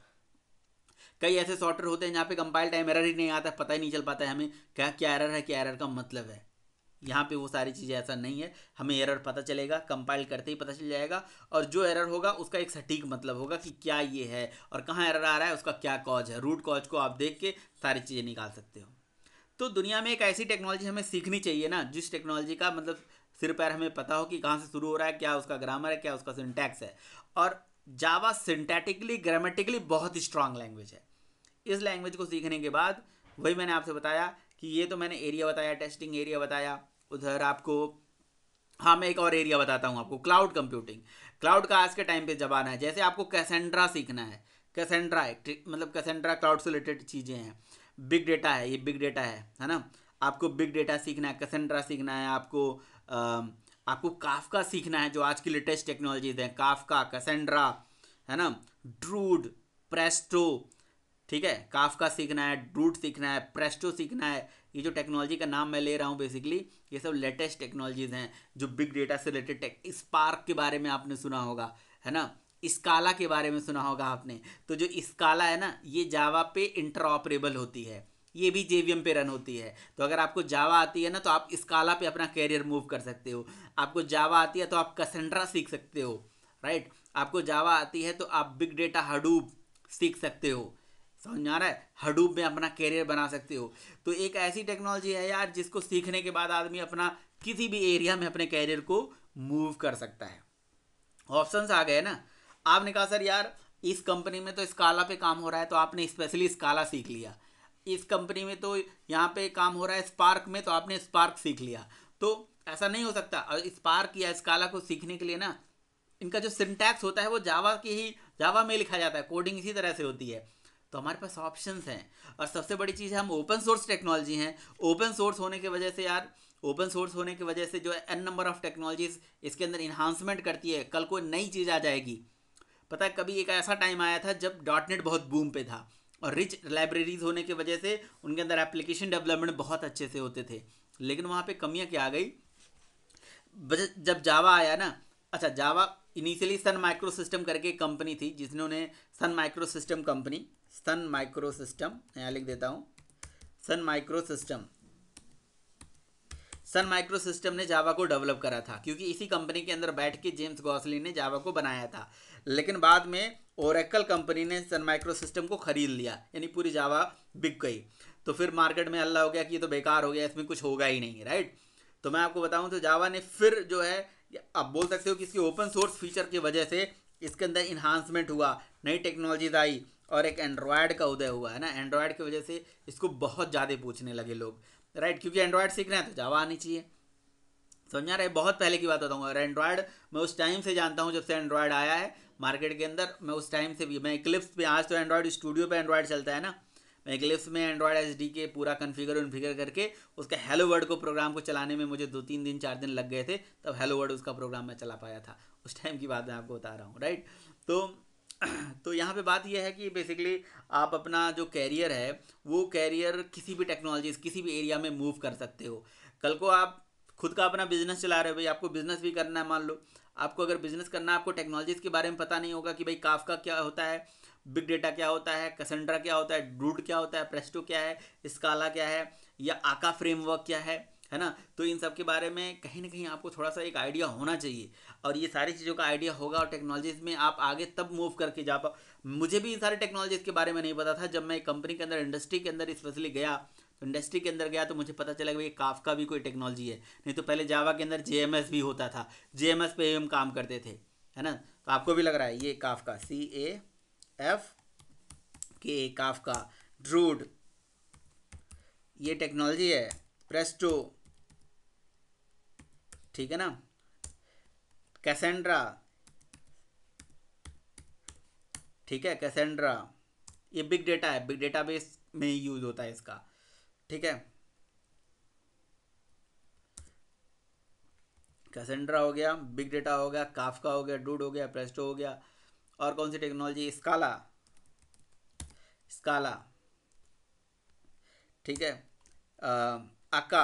कई ऐसे सॉफ्टवेयर होते हैं जहाँ पे कंपाइल टाइम एरर ही नहीं आता, पता ही नहीं चल पाता है हमें क्या क्या एरर है, क्या एरर का मतलब है। यहाँ पे वो सारी चीज़ें ऐसा नहीं है, हमें एरर पता चलेगा, कंपाइल करते ही पता चल जाएगा, और जो एरर होगा उसका एक सटीक मतलब होगा कि क्या ये है और कहाँ एरर आ रहा है, उसका क्या कॉज है, रूट कॉज को आप देख के सारी चीज़ें निकाल सकते हो। तो दुनिया में एक ऐसी टेक्नोलॉजी हमें सीखनी चाहिए ना, जिस टेक्नोलॉजी का मतलब सिर पैर हमें पता हो कि कहाँ से शुरू हो रहा है, क्या उसका ग्रामर है, क्या उसका सिंटैक्स है। और जावा सिंटैटिकली ग्रामेटिकली बहुत स्ट्रांग लैंग्वेज है। इस लैंग्वेज को सीखने के बाद, वही मैंने आपसे बताया कि ये तो मैंने एरिया बताया, टेस्टिंग एरिया बताया, उधर आपको, हाँ मैं एक और एरिया बताता हूँ आपको, क्लाउड कंप्यूटिंग। क्लाउड का आज के टाइम पे जमाना है, जैसे आपको कैसेंड्रा सीखना है, कैसेंड्रा है मतलब कैसेंड्रा क्लाउड से रिलेटेड चीज़ें हैं, बिग डेटा है, ये बिग डेटा है है ना, आपको बिग डेटा सीखना है, कैसेंड्रा सीखना है आपको, आ, आपको काफका सीखना है, जो आज की लेटेस्ट टेक्नोलॉजीज हैं, काफका, कैसेंड्रा, है ना, ड्रूड, प्रेस्टो। ठीक है, काफका सीखना है, ड्रूट सीखना है, प्रेस्टो सीखना है। ये जो टेक्नोलॉजी का नाम मैं ले रहा हूँ बेसिकली, ये सब लेटेस्ट टेक्नोलॉजीज हैं जो बिग डेटा से रिलेटेड टेक। स्पार्क के बारे में आपने सुना होगा, है ना, स्काला के बारे में सुना होगा आपने। तो जो स्काला है ना, ये जावा पे इंटरऑपरेबल होती है, ये भी जेवीएम पे रन होती है। तो अगर आपको जावा आती है ना, तो आप स्काला पे अपना कैरियर मूव कर सकते हो। आपको जावा आती है तो आप कैसेंड्रा सीख सकते हो, राइट। आपको जावा आती है तो आप बिग डेटा, हडूप सीख सकते हो, समझ में आ रहा है, हडूप में अपना कैरियर बना सकते हो। तो एक ऐसी टेक्नोलॉजी है यार, जिसको सीखने के बाद आदमी अपना किसी भी एरिया में अपने कैरियर को मूव कर सकता है। ऑप्शंस आ गए ना। आपने कहा सर यार इस कंपनी में तो स्काला पे काम हो रहा है, तो आपने स्पेशली स्काला सीख लिया। इस कंपनी में तो यहाँ पे काम हो रहा है स्पार्क में, तो आपने स्पार्क सीख लिया। तो ऐसा नहीं हो सकता। और स्पार्क या स्काला को सीखने के लिए ना, इनका जो सिंटैक्स होता है वो जावा की ही, जावा में लिखा जाता है, कोडिंग इसी तरह से होती है। तो हमारे पास ऑप्शंस हैं। और सबसे बड़ी चीज़ है, हम ओपन सोर्स टेक्नोलॉजी हैं। ओपन सोर्स होने की वजह से यार, ओपन सोर्स होने की वजह से जो है एन नंबर ऑफ टेक्नोलॉजीज इसके अंदर इन्हांसमेंट करती है। कल को नई चीज़ आ जाएगी। पता है, कभी एक ऐसा टाइम आया था जब डॉट नेट बहुत बूम पे था, और रिच लाइब्रेरीज होने की वजह से उनके अंदर एप्लीकेशन डेवलपमेंट बहुत अच्छे से होते थे। लेकिन वहाँ पे कमियाँ क्या आ गई, जब जावा आया ना। अच्छा, Java initially Sun micro system करके एक कंपनी थी, जिन्होंने Sun micro system company, Sun micro system यहाँ लिख देता हूँ, Sun micro system Sun micro system ने जावा को डेवलप करा था, क्योंकि इसी कंपनी के अंदर बैठ के जेम्स गॉसलिन ने जावा को बनाया था। लेकिन बाद में ओरेकल कंपनी ने सन माइक्रो सिस्टम को खरीद लिया, यानी पूरी जावा बिक गई। तो फिर मार्केट में हल्ला हो गया कि ये तो बेकार हो गया, इसमें कुछ होगा ही नहीं, राइट। तो मैं आपको बताऊं तो जावा ने फिर जो है, आप बोल सकते हो कि इसकी ओपन सोर्स फीचर की वजह से इसके अंदर इन्हांसमेंट हुआ, नई टेक्नोलॉजीज आई, और एक एंड्रॉयड का उदय हुआ है ना, एंड्रॉयड की वजह से इसको बहुत ज़्यादा पूछने लगे लोग, राइट, क्योंकि एंड्रॉयड सीख रहे हैं तो जावा आनी चाहिए। समझ आ रहा है, बहुत पहले की बात बताऊंगा। और एंड्रॉयड मैं उस टाइम से जानता हूँ जब से एंड्रॉयड आया है मार्केट के अंदर, मैं उस टाइम से भी, मैं इक्लिप्स पे, आज तो एंड्रॉयड स्टूडियो पे एंड्रॉयड चलता है ना, मैं इक्लिप्स में एंड्रॉयड एस डी के पूरा कन्फिगर कन्फिगर करके उसका हेलो वर्ड को प्रोग्राम को चलाने में मुझे दो तीन दिन चार दिन लग गए थे, तब हेलो वर्ड उसका प्रोग्राम मैं चला पाया था। उस टाइम की बात मैं आपको बता रहा हूँ, राइट। तो तो यहाँ पे बात यह है कि बेसिकली आप अपना जो कैरियर है वो कैरियर किसी भी टेक्नोलॉजी किसी भी एरिया में मूव कर सकते हो। कल को आप खुद का अपना बिजनेस चला रहे हो भाई, आपको बिजनेस भी करना है, मान लो आपको अगर बिजनेस करना है, आपको टेक्नोलॉजीज के बारे में पता नहीं होगा कि भाई काफका क्या होता है, बिग डेटा क्या होता है, कैसेंड्रा क्या होता है, ड्रूड क्या होता है, प्रेस्टो क्या है, स्काला क्या है, या आका फ्रेमवर्क क्या है है ना। तो इन सब के बारे में कहीं ना कहीं आपको थोड़ा सा एक आइडिया होना चाहिए, और ये सारी चीज़ों का आइडिया होगा और टेक्नोलॉजीज में आप आगे तब मूव करके जा पाओ। मुझे भी इन सारे टेक्नोलॉजीज के बारे में नहीं पता था, जब मैं कंपनी के अंदर इंडस्ट्री के अंदर स्पेशली गया, तो इंडस्ट्री के अंदर गया तो मुझे पता चला कि भाई काफका भी कोई टेक्नोलॉजी है। नहीं तो पहले जावा के अंदर जेएमएस भी होता था, जेएमएस पे हम काम करते थे, है ना। तो आपको भी लग रहा है ये Kafka, C A F K, Kafka, Druid, ये टेक्नोलॉजी है, प्रेस्टो, ठीक है ना, कैसेंड्रा, ठीक है, कैसेंड्रा, ये बिग डेटा है, बिग डेटाबेस में यूज होता है इसका, ठीक है। कैसेंड्रा हो गया, बिग डेटा हो गया, काफका हो गया, डूड हो गया, प्रेस्टो हो गया, और कौन सी टेक्नोलॉजी, स्काला, स्काला, ठीक है, अका,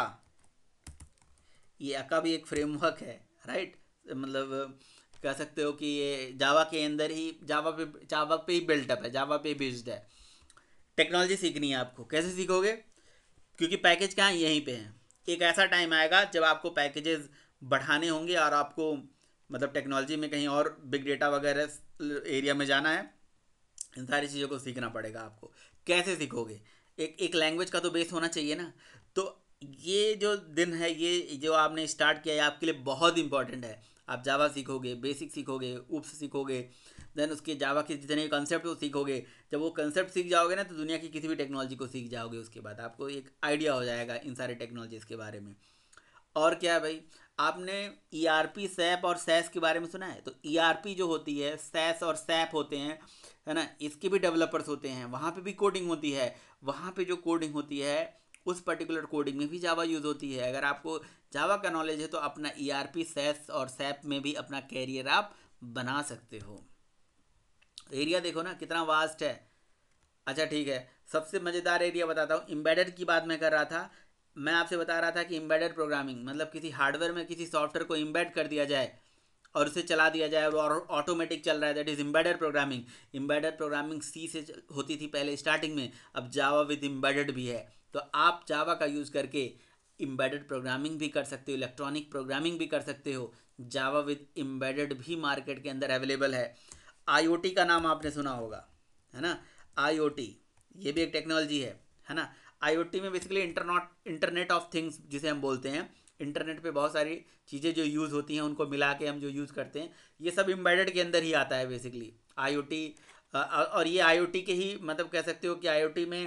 ये अका भी एक फ्रेमवर्क है, राइट। मतलब कह सकते हो कि ये जावा के अंदर ही, जावा पे जावा पे ही बिल्टअप है, जावा पे बेस्ड है। टेक्नोलॉजी सीखनी है आपको, कैसे सीखोगे, क्योंकि पैकेज कहाँ यहीं पे हैं। एक ऐसा टाइम आएगा जब आपको पैकेजेस बढ़ाने होंगे और आपको मतलब टेक्नोलॉजी में कहीं और बिग डेटा वगैरह एरिया में जाना है, इन सारी चीज़ों को सीखना पड़ेगा आपको। कैसे सीखोगे, एक एक लैंग्वेज का तो बेस होना चाहिए ना। तो ये जो दिन है, ये जो आपने स्टार्ट किया है आपके लिए बहुत इंपॉर्टेंट है। आप जावा सीखोगे, बेसिक सीखोगे, उप्स सीखोगे, देन उसके जावा के जितने कंसेप्ट वो सीखोगे। जब वो कंसेप्ट सीख जाओगे ना तो दुनिया की किसी भी टेक्नोलॉजी को सीख जाओगे, उसके बाद आपको एक आइडिया हो जाएगा इन सारे टेक्नोलॉजीज़ के बारे में। और क्या है भाई, आपने ईआरपी सैप और सैस के बारे में सुना है। तो ईआरपी जो होती है, सैस और सैप होते हैं, है ना, इसके भी डेवलपर्स होते हैं, वहाँ पे भी कोडिंग होती है। वहाँ पे जो कोडिंग होती है उस पर्टिकुलर कोडिंग में भी जावा यूज़ होती है। अगर आपको जावा का नॉलेज है तो अपना ईआरपी सैस और सैप में भी अपना कैरियर आप बना सकते हो। एरिया देखो ना कितना वास्ट है। अच्छा ठीक है, सबसे मज़ेदार एरिया बताता हूँ। एम्बेडेड की बात मैं कर रहा था, मैं आपसे बता रहा था कि एम्बेडेड प्रोग्रामिंग मतलब किसी हार्डवेयर में किसी सॉफ्टवेयर को एम्बेड कर दिया जाए और उसे चला दिया जाए और ऑटोमेटिक चल रहा है, that is embedded programming. Embedded programming C से होती थी पहले स्टार्टिंग में, अब जावा विद एम्बेडेड भी है। तो आप जावा का यूज़ करके एम्बेडेड प्रोग्रामिंग भी कर सकते हो, इलेक्ट्रॉनिक प्रोग्रामिंग भी कर सकते हो। जावा विद एम्बेडेड भी मार्केट के अंदर अवेलेबल है। आईओटी का नाम आपने सुना होगा, है ना, आईओटी ये भी एक टेक्नोलॉजी है है ना। आईओटी में basically internet internet of things जिसे हम बोलते हैं, इंटरनेट पे बहुत सारी चीज़ें जो यूज़ होती हैं उनको मिला के हम जो यूज़ करते हैं, ये सब एम्बेडेड के अंदर ही आता है बेसिकली आईओटी। और ये आईओटी के ही मतलब कह सकते हो कि आईओटी में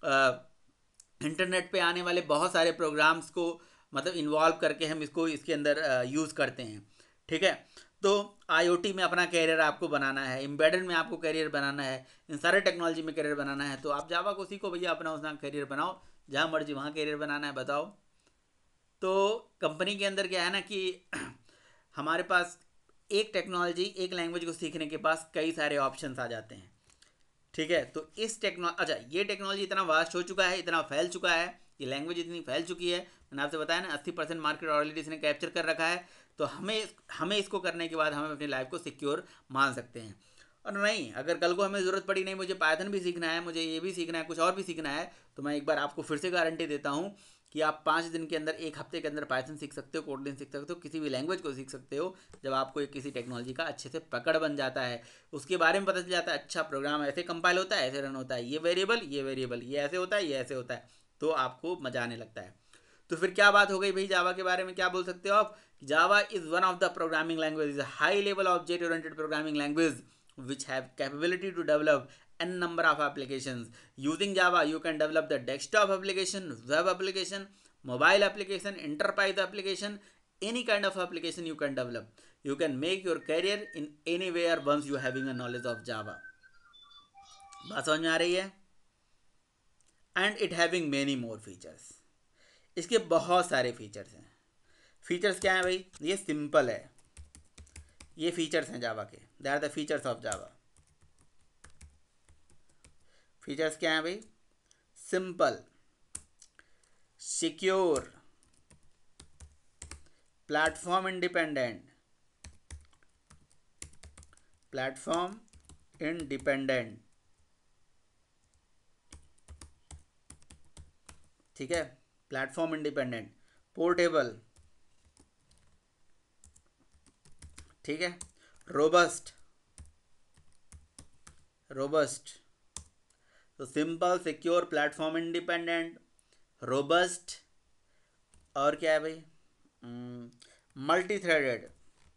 इंटरनेट पे आने वाले बहुत सारे प्रोग्राम्स को मतलब इन्वॉल्व करके हम इसको इसके अंदर यूज़ करते हैं, ठीक है। तो आईओटी में अपना कैरियर आपको बनाना है, एम्बेडेड में आपको कैरियर बनाना है, इन सारे टेक्नोलॉजी में कैरियर बनाना है, तो आप जावा को सीखो भैया, अपना उसना कैरियर बनाओ, जहाँ मर्जी वहाँ कैरियर बनाना है बताओ। तो कंपनी के अंदर क्या है ना कि हमारे पास एक टेक्नोलॉजी एक लैंग्वेज को सीखने के पास कई सारे ऑप्शंस आ जाते हैं, ठीक है। तो इस टेक्नो अच्छा ये टेक्नोलॉजी इतना वास्ट हो चुका है, इतना फैल चुका है, ये लैंग्वेज इतनी फैल चुकी है, मैंने आपसे बताया ना अस्सी परसेंट मार्केट ऑलरेडी इसने कैप्चर कर रखा है। तो हमें हमें इसको करने के बाद हम अपनी लाइफ को सिक्योर मान सकते हैं। और नहीं, अगर कल को हमें ज़रूरत पड़ी, नहीं मुझे पाइथन भी सीखना है, मुझे ये भी सीखना है, कुछ और भी सीखना है, तो मैं एक बार आपको फिर से गारंटी देता हूँ कि आप पाँच दिन के अंदर, एक हफ्ते के अंदर पाइथन सीख सकते हो, कोडलिन सीख सकते हो, किसी भी लैंग्वेज को सीख सकते हो, जब आपको एक किसी टेक्नोलॉजी का अच्छे से पकड़ बन जाता है, उसके बारे में पता चल जाता है, अच्छा प्रोग्राम ऐसे कंपाइल होता है, ऐसे रन होता है, ये वेरिएबल ये वेरिएबल ये ऐसे होता है, ये ऐसे होता है, तो आपको मजा आने लगता है। तो फिर क्या बात हो गई भाई, जावा के बारे में क्या बोल सकते हो आप। Java is one of the programming language, is high level object oriented programming language which have capability to develop n number of applications. Using Java, you can develop the desktop application, web application, mobile application, enterprise application, any kind of application you can develop. You can make your career in anywhere once you having a knowledge of Java. बात समझ में आ रही है? And it having many more features. इसके बहुत सारे features हैं. फीचर्स क्या हैं भाई? ये सिंपल है. ये फीचर्स हैं जावा के. They are the features of Java. Features क्या हैं भाई? Simple, secure, platform independent, platform independent, ठीक है, प्लेटफॉर्म इंडिपेंडेंट, पोर्टेबल, ठीक है, रोबस्ट, रोबस्ट. तो simple, secure, platform independent, robust, और क्या है भाई? मल्टी थ्रेडेड,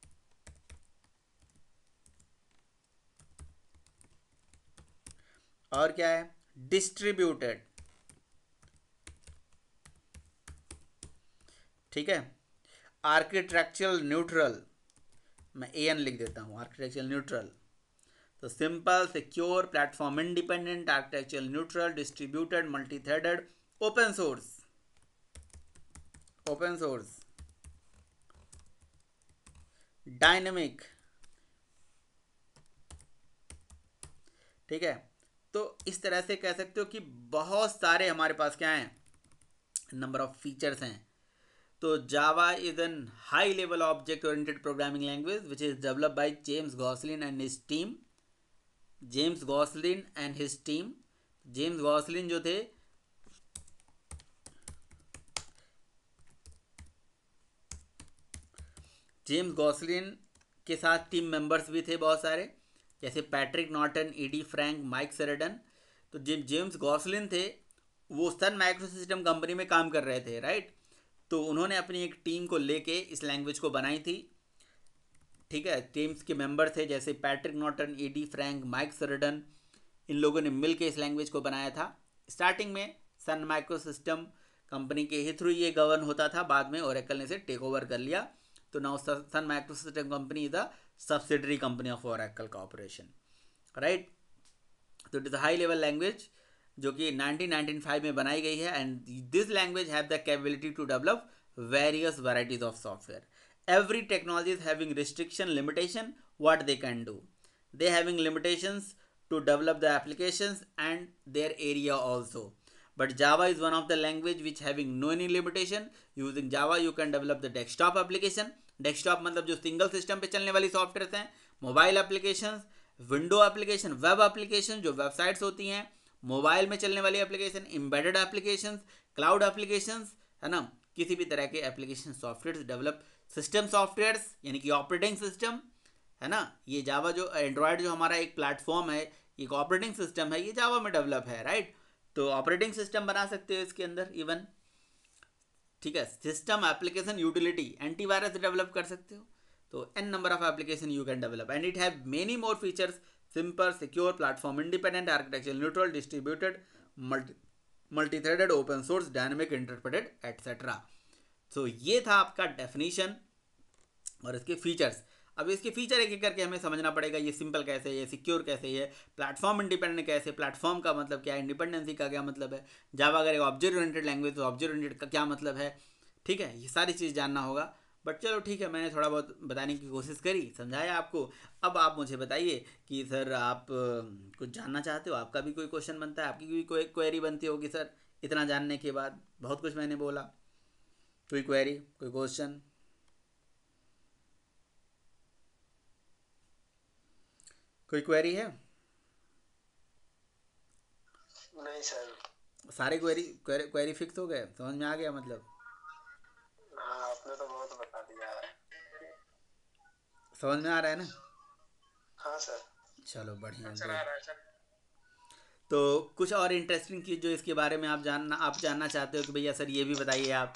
और क्या है? डिस्ट्रीब्यूटेड, ठीक है. आर्किटेक्चरल न्यूट्रल, मैं ए एन लिख देता हूँ, आर्किटेक्चरल न्यूट्रल. तो simple, secure, platform independent, architectural neutral, distributed, multi threaded, open source, open source, dynamic, ठीक है. तो इस तरह से कह सकते हो कि बहुत सारे हमारे पास क्या हैं, नंबर ऑफ फीचर्स हैं. तो Java is an high level object oriented programming language which is developed by James Gosling and his team. James Gosling and his team. James Gosling जो थे जेम्स गॉसलिन के साथ टीम मेंबर्स भी थे बहुत सारे, जैसे Patrick Naughton, Ed Frank, Mike Sheridan. तो जिम जेम्स गॉसलिन थे वो सन माइक्रोसिस्टम कंपनी में काम कर रहे थे, राइट. तो उन्होंने अपनी एक टीम को लेके इस लैंग्वेज को बनाई थी, ठीक है. टीम्स के मेंबर थे जैसे Patrick Naughton, Ed Frank, Mike Sheridan. इन लोगों ने मिलकर इस लैंग्वेज को बनाया था. स्टार्टिंग में सन माइक्रोसिस्टम कंपनी के ही थ्रू ये गवर्न होता था, बाद में ओरेकल ने इसे टेक ओवर कर लिया. तो now Sun Microsystem company is the subsidiary company of Oracle corporation, right. तो it is high level language जो कि नाइनटीन नाइंटी फाइव में बनाई गई है. And this language have the capability to develop various varieties of software. Every technology is having restriction, limitation what they can do. They having limitations to develop the applications and their area also. But Java is one of the language which having no any limitation. Using Java you can develop the desktop application. Desktop मतलब जो single system पे चलने वाली software हैं, mobile application, window application, web application जो websites होती हैं, mobile में चलने वाली application, embedded application, cloud application, है ना. किसी भी तरह के application software develop, system software यानी कि ऑपरेटिंग सिस्टम, है ना. ये जावा जो एंड्रॉयड जो हमारा एक प्लेटफॉर्म है, एक ऑपरेटिंग सिस्टम है, ये जावा में डेवलप है, राइट. तो ऑपरेटिंग सिस्टम बना सकते हो इसके अंदर इवन, ठीक है. System application utility, antivirus develop कर सकते हो. तो n number of application you can develop and it have many more features. Simple, secure, platform independent, architecture neutral, distributed, multi multi threaded, open source, dynamic, interpreted, etcetera. तो ये था आपका definition और इसके फीचर्स. अब इसके फीचर एक एक करके हमें समझना पड़ेगा. ये सिंपल कैसे है, ये सिक्योर कैसे है, प्लेटफॉर्म इंडिपेंडेंट कैसे, प्लेटफॉर्म का मतलब क्या है, इंडिपेंडेंसी का क्या मतलब है, जावा अगर एक ऑब्जेक्ट ओरिएंटेड लैंग्वेज तो ऑब्जेक्ट ओरिएंटेड का क्या मतलब है, ठीक है. ये सारी चीज़ जानना होगा. बट चलो ठीक है, मैंने थोड़ा बहुत बताने की कोशिश करी, समझाया आपको. अब आप मुझे बताइए कि सर आप कुछ जानना चाहते हो, आपका भी कोई क्वेश्चन बनता है, आपकी भी कोई क्वेरी बनती होगी सर इतना जानने के बाद. बहुत कुछ मैंने बोला. कोई क्वेरी, कोई क्वेश्चन? कोई क्वेरी है? नहीं सर. सारे क्वेरी क्वेरी क्वेरी फिक्स हो गए, समझ में आ गया मतलब? हाँ, आपने तो बहुत बता दिया है. समझ में आ रहा है ना? हाँ सर. चलो बढ़िया, सर आ रहा है सर. तो कुछ और इंटरेस्टिंग चीज़ जो इसके बारे में आप जानना आप जानना चाहते हो कि भैया सर ये भी बताइए आप.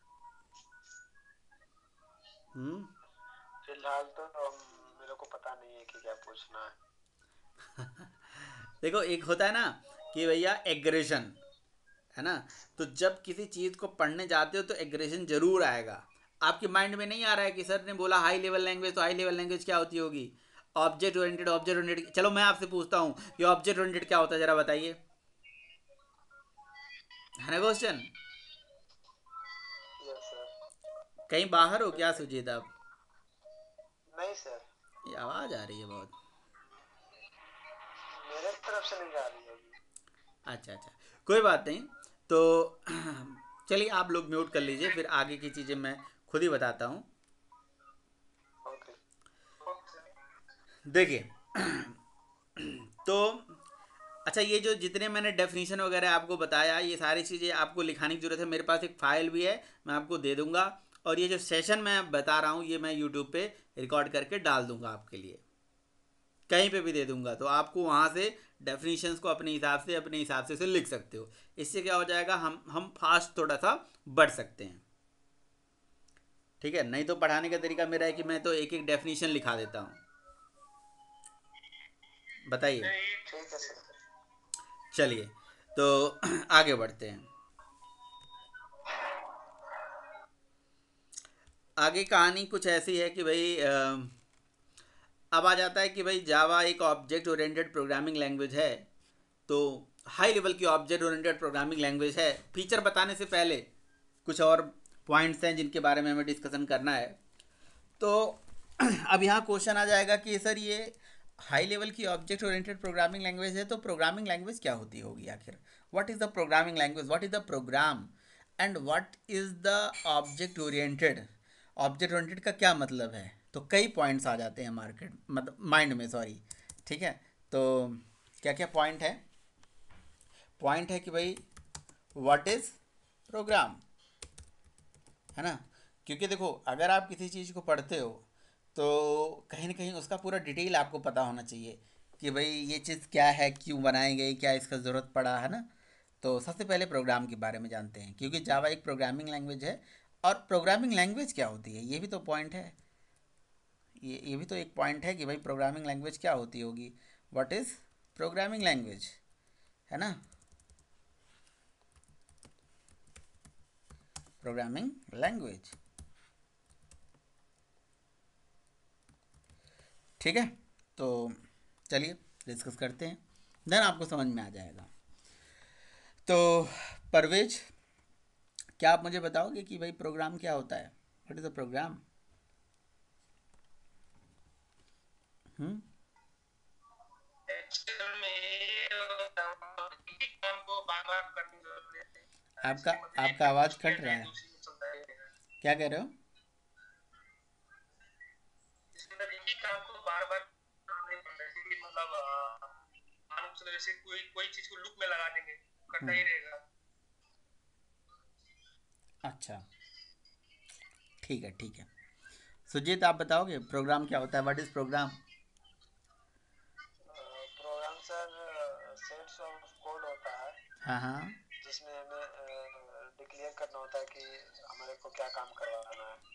हम्म फिलहाल तो um, मेरे को पता नहीं है कि क्या पूछना है. देखो एक होता है ना कि भैया एग्रेशन, है ना, तो जब किसी चीज़ को पढ़ने जाते हो तो एग्रेशन जरूर आएगा। आपके माइंड में नहीं आ रहा है कि सर ने बोला हाई लेवल लैंग्वेज, तो हाई लेवल लैंग्वेज क्या होती होगी? ऑब्जेक्ट ओरिएंटेड, ऑब्जेक्ट ओरिएंटेड, चलो मैं आपसे पूछता हूँ कि ऑब्जेक्ट ओरिएंटेड क्या होता है, जरा बताइए। है ना क्वेश्चन? Yes sir. कहीं बाहर हो क्या बिल्कुल। सुजीत आप? नहीं सर, ये आवाज़ आ रही है बहुत। मेरे तरफ से नहीं आ रही है अभी। अच्छा अच्छा, कोई बात नहीं। तो चलिए आप लोग म्यूट कर लीजिए, फिर आगे की चीज़ें मैं खुद ही बताता हूँ। ओके। देखिए तो अच्छा, ये जो जितने मैंने डेफिनेशन वगैरह आपको बताया, ये सारी चीज़ें आपको लिखाने की ज़रूरत है। मेरे पास एक फ़ाइल भी है, मैं आपको दे दूंगा। और ये जो सेशन मैं बता रहा हूँ ये मैं यूट्यूब पे रिकॉर्ड करके डाल दूंगा आपके लिए, कहीं पे भी दे दूंगा, तो आपको वहाँ से डेफिनेशंस को अपने हिसाब से अपने हिसाब से, से लिख सकते हो। इससे क्या हो जाएगा, हम हम फास्ट थोड़ा सा बढ़ सकते हैं। ठीक है, नहीं तो पढ़ाने का तरीका मेरा है कि मैं तो एक एक डेफिनेशन लिखा देता हूँ। बताइए। ठीक है सर। चलिए तो आगे बढ़ते हैं। आगे कहानी कुछ ऐसी है कि भाई अ, अब आ जाता है कि भाई जावा एक ऑब्जेक्ट ओरिएंटेड प्रोग्रामिंग लैंग्वेज है। तो हाई लेवल की ऑब्जेक्ट ओरिएंटेड प्रोग्रामिंग लैंग्वेज है। फीचर बताने से पहले कुछ और पॉइंट्स हैं जिनके बारे में हमें डिस्कशन करना है। तो अब यहाँ क्वेश्चन आ जाएगा कि सर ये हाई लेवल की ऑब्जेक्ट ओरिएंटेड प्रोग्रामिंग लैंग्वेज है, तो प्रोग्रामिंग लैंग्वेज क्या होती होगी आखिर? What is the programming language, what is the program, and what is the object oriented? Object oriented का क्या मतलब है? तो कई पॉइंट्स आ जाते हैं मार्केट, मतलब माइंड में, सॉरी। ठीक है, तो क्या क्या पॉइंट है? पॉइंट है कि भाई व्हाट इज़ प्रोग्राम, है ना? क्योंकि देखो अगर आप किसी चीज़ को पढ़ते हो तो कहीं ना कहीं उसका पूरा डिटेल आपको पता होना चाहिए कि भाई ये चीज़ क्या है, क्यों बनाई गई, क्या इसका ज़रूरत पड़ा, है ना? तो सबसे पहले प्रोग्राम के बारे में जानते हैं, क्योंकि जावा एक प्रोग्रामिंग लैंग्वेज है। और प्रोग्रामिंग लैंग्वेज क्या होती है, ये भी तो पॉइंट है। ये ये भी तो एक पॉइंट है कि भाई प्रोग्रामिंग लैंग्वेज क्या होती होगी। व्हाट इज़ प्रोग्रामिंग लैंग्वेज, है ना? प्रोग्रामिंग लैंग्वेज, ठीक है। तो चलिए डिस्कस करते हैं, देन आपको समझ में आ जाएगा। तो परवेज, क्या आप मुझे बताओगे कि भाई प्रोग्राम क्या होता है? What is the program? Hmm actual में ये होता है कि काम को बार बार करने की जरूरत है। आपका इसके मतलब एक आपका में आवाज़ कुछ किया कट रहा जाए है। दूसरी में चलता रहेगा। क्या कह रहे हो? इसके मतलब एक ही काम को बार बार करना नहीं पड़ता। जैसे कि मतलब अ, मान के चलो, जैसे कोई कोई चीज को लूप में लगा देंगे, करता हम्म ही रहेगा। अच्छा, ठीक है ठीक है। सुजीत आप बताओगे प्रोग्राम क्या होता है, what is program? Program sir sets of code होता है हाँ हाँ, जिसमें हमें डिक्लेयर करना होता है कि हमारे को क्या काम करवाना है।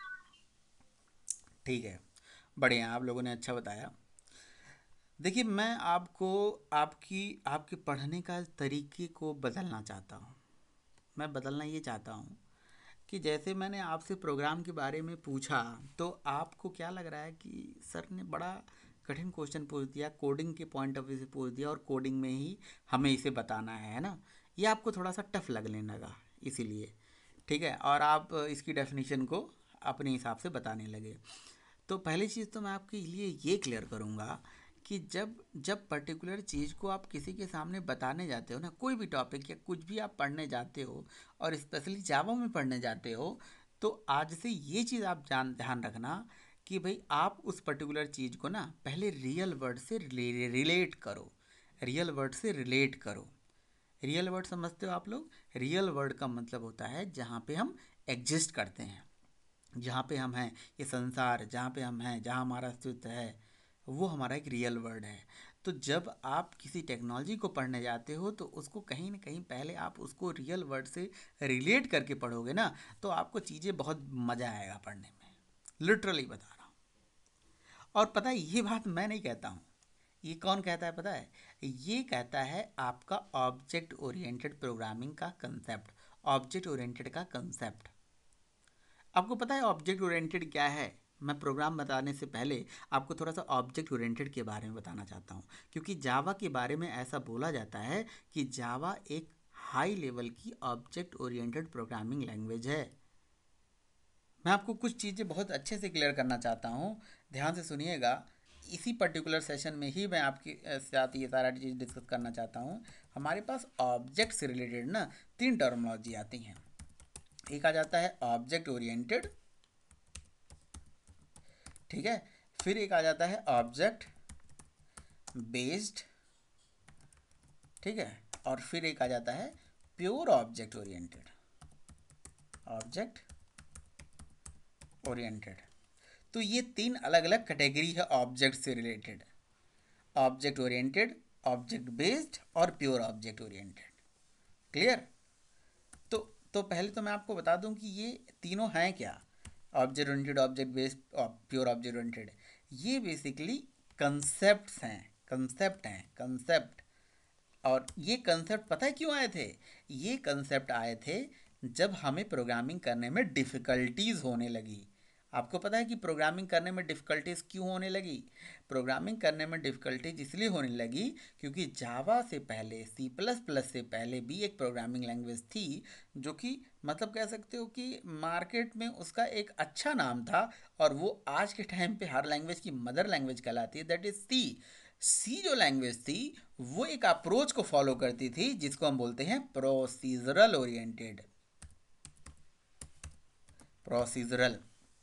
ठीक है, बढ़िया, आप लोगों ने अच्छा बताया। देखिए मैं आपको आपकी आपके पढ़ने का तरीके को बदलना चाहता हूँ। मैं बदलना ये चाहता हूँ कि जैसे मैंने आपसे प्रोग्राम के बारे में पूछा, तो आपको क्या लग रहा है कि सर ने बड़ा कठिन क्वेश्चन पूछ दिया, कोडिंग के पॉइंट ऑफ व्यू से पूछ दिया, और कोडिंग में ही हमें इसे बताना है है ना? ये आपको थोड़ा सा टफ लगने लगा, इसीलिए। ठीक है, और आप इसकी डेफिनेशन को अपने हिसाब से बताने लगे। तो पहली चीज़ तो मैं आपके लिए ये क्लियर करूँगा कि जब जब पर्टिकुलर चीज़ को आप किसी के सामने बताने जाते हो ना, कोई भी टॉपिक या कुछ भी आप पढ़ने जाते हो, और स्पेशली जावा में पढ़ने जाते हो, तो आज से ये चीज़ आप जान ध्यान रखना कि भाई आप उस पर्टिकुलर चीज़ को ना पहले रियल वर्ड से रिलेट करो। रियल वर्ड से रिलेट करो। रियल वर्ड समझते हो आप लोग? रियल वर्ड का मतलब होता है जहाँ पे हम एग्जिस्ट करते हैं, जहाँ पे हम हैं, ये संसार जहाँ पे हम हैं, जहाँ हमारा अस्तित्व है, वो हमारा एक रियल वर्ड है। तो जब आप किसी टेक्नोलॉजी को पढ़ने जाते हो तो उसको कहीं ना कहीं पहले आप उसको रियल वर्ड से रिलेट करके पढ़ोगे ना, तो आपको चीज़ें बहुत मज़ा आएगा पढ़ने में। लिटरली बता रहा हूँ। और पता है ये बात मैं नहीं कहता हूँ, ये कौन कहता है पता है? ये कहता है आपका ऑब्जेक्ट ओरिएंटेड प्रोग्रामिंग का कंसेप्ट, ऑब्जेक्ट ओरिएंटेड का कंसेप्ट। आपको पता है ऑब्जेक्ट ओरिएंटेड क्या है? मैं प्रोग्राम बताने से पहले आपको थोड़ा सा ऑब्जेक्ट ओरिएंटेड के बारे में बताना चाहता हूँ, क्योंकि जावा के बारे में ऐसा बोला जाता है कि जावा एक हाई लेवल की ऑब्जेक्ट ओरिएंटेड प्रोग्रामिंग लैंग्वेज है। मैं आपको कुछ चीज़ें बहुत अच्छे से क्लियर करना चाहता हूँ, ध्यान से सुनिएगा। इसी पर्टिकुलर सेशन में ही मैं आपके अ, साथ ये सारा चीज़ डिस्कस करना चाहता हूँ। हमारे पास ऑब्जेक्ट से रिलेटेड ना तीन टर्मिनोलॉजी आती हैं। एक आ जाता है ऑब्जेक्ट ओरिएंटेड, ठीक है, फिर एक आ जाता है ऑब्जेक्ट बेस्ड, ठीक है, और फिर एक आ जाता है pure object oriented, object oriented. तो ये तीन अलग अलग कैटेगरी है ऑब्जेक्ट से related, object oriented, object based और प्योर ऑब्जेक्ट ओरिएंटेड। क्लियर? तो तो पहले तो मैं आपको बता दूं कि ये तीनों हैं क्या, object oriented, object based, pure object oriented. ये बेसिकली कंसेप्ट्स हैं, कंसेप्ट हैं, कंसेप्ट। और ये कंसेप्ट पता है क्यों आए थे? ये कंसेप्ट आए थे जब हमें प्रोग्रामिंग करने में डिफ़िकल्टीज होने लगी। आपको पता है कि प्रोग्रामिंग करने में डिफ़िकल्टीज क्यों होने लगी? प्रोग्रामिंग करने में डिफ़िकल्टीज इसलिए होने लगी क्योंकि जावा से पहले, सी प्लस प्लस से पहले भी एक प्रोग्रामिंग लैंग्वेज थी, जो कि मतलब कह सकते हो कि मार्केट में उसका एक अच्छा नाम था, और वो आज के टाइम पे हर लैंग्वेज की मदर लैंग्वेज कहलाती है, दैट इज़ सी। सी जो लैंग्वेज थी वो एक अप्रोच को फॉलो करती थी जिसको हम बोलते हैं procedural oriented, procedural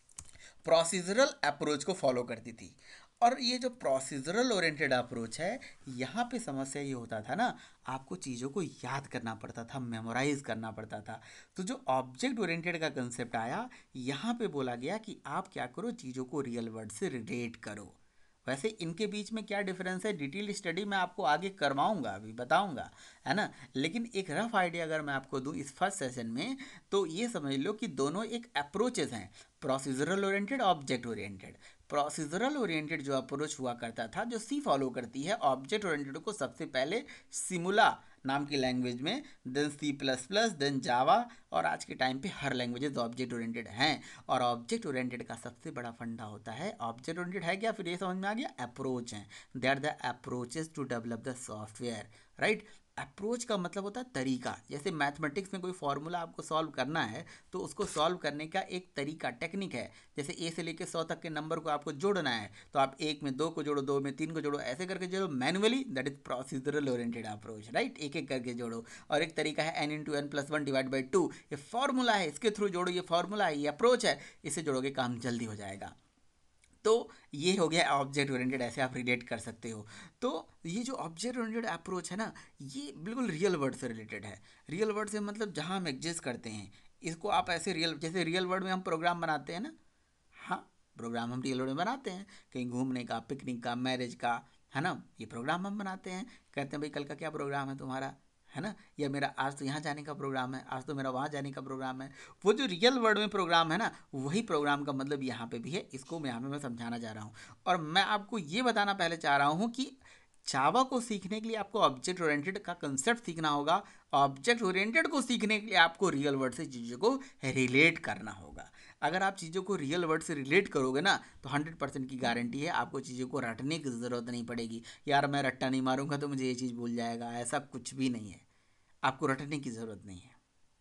procedural approach को फॉलो करती थी। और ये जो प्रोसीजरल ओरिएंटेड अप्रोच है, यहाँ पे समस्या ये होता था ना, आपको चीज़ों को याद करना पड़ता था, मेमोराइज करना पड़ता था। तो जो ऑब्जेक्ट ओरिएंटेड का कंसेप्ट आया, यहाँ पे बोला गया कि आप क्या करो, चीज़ों को रियल वर्ल्ड से रिलेट करो। वैसे इनके बीच में क्या डिफरेंस है, डिटेल स्टडी मैं आपको आगे करवाऊंगा, अभी बताऊंगा, है ना। लेकिन एक रफ आइडिया अगर मैं आपको दूं इस फर्स्ट सेशन में, तो ये समझ लो कि दोनों एक अप्रोचेस हैं, procedural oriented, object oriented. Procedural oriented जो अप्रोच हुआ करता था, जो सी फॉलो करती है ऑब्जेक्ट ओरिएंटेड को सबसे पहले सिमुला नाम की लैंग्वेज में, then C plus plus, then Java, और आज के टाइम पे हर लैंग्वेजेस ऑब्जेक्ट ओरिएंटेड हैं। और ऑब्जेक्ट ओरिएंटेड का सबसे बड़ा फंडा होता है, ऑब्जेक्ट ओरिएंटेड है क्या, फिर ये समझ में आ गया, अप्रोच है। They are the approaches to develop the software, right. Approach का मतलब होता है तरीका। जैसे मैथमेटिक्स में कोई फॉर्मूला आपको सॉल्व करना है, तो उसको सॉल्व करने का एक तरीका, टेक्निक है। जैसे ए से लेकर सौ तक के नंबर को आपको जोड़ना है, तो आप एक में दो को जोड़ो, दो में तीन को जोड़ो, ऐसे करके जोड़ो manually, that is procedural oriented approach, right. एक एक करके जोड़ो। और एक तरीका है n into n plus one divide by two, ये फॉर्मूला है, इसके थ्रू जोड़ो, ये फॉर्मूला है, ये अप्रोच है, इससे जोड़ोगे काम जल्दी हो जाएगा। तो ये हो गया ऑब्जेक्ट ओरिएंटेड, ऐसे आप रिलेट कर सकते हो। तो ये जो ऑब्जेक्ट ओरिएंटेड अप्रोच है ना, ये बिल्कुल रियल वर्ल्ड से रिलेटेड है। रियल वर्ल्ड से मतलब जहाँ हम एग्जिस्ट करते हैं, इसको आप ऐसे रियल, जैसे रियल वर्ल्ड में हम प्रोग्राम बनाते हैं ना, हाँ, प्रोग्राम हम रियल वर्ल्ड में बनाते हैं, कहीं घूमने का, पिकनिक का, मैरिज का, है ना, ये प्रोग्राम हम बनाते हैं। कहते हैं भाई कल का क्या प्रोग्राम है तुम्हारा, है ना, या मेरा आज तो यहाँ जाने का प्रोग्राम है, आज तो मेरा वहाँ जाने का प्रोग्राम है। वो जो रियल वर्ल्ड में प्रोग्राम है ना, वही प्रोग्राम का मतलब यहाँ पे भी है, इसको मैं यहाँ पे मैं समझाना चाह रहा हूँ। और मैं आपको ये बताना पहले चाह रहा हूँ कि जावा को सीखने के लिए आपको ऑब्जेक्ट ओरिएंटेड का कंसेप्ट सीखना होगा, ऑब्जेक्ट ओरिएंटेड को सीखने के लिए आपको रियल वर्ल्ड से चीज़ों को रिलेट करना होगा। अगर आप चीज़ों को रियल वर्ल्ड से रिलेट करोगे ना, तो हंड्रेड परसेंट की गारंटी है आपको चीज़ों को रटने की ज़रूरत नहीं पड़ेगी। यार मैं रट्टा नहीं मारूंगा तो मुझे ये चीज़ भूल जाएगा, ऐसा कुछ भी नहीं है, आपको रटने की ज़रूरत नहीं है,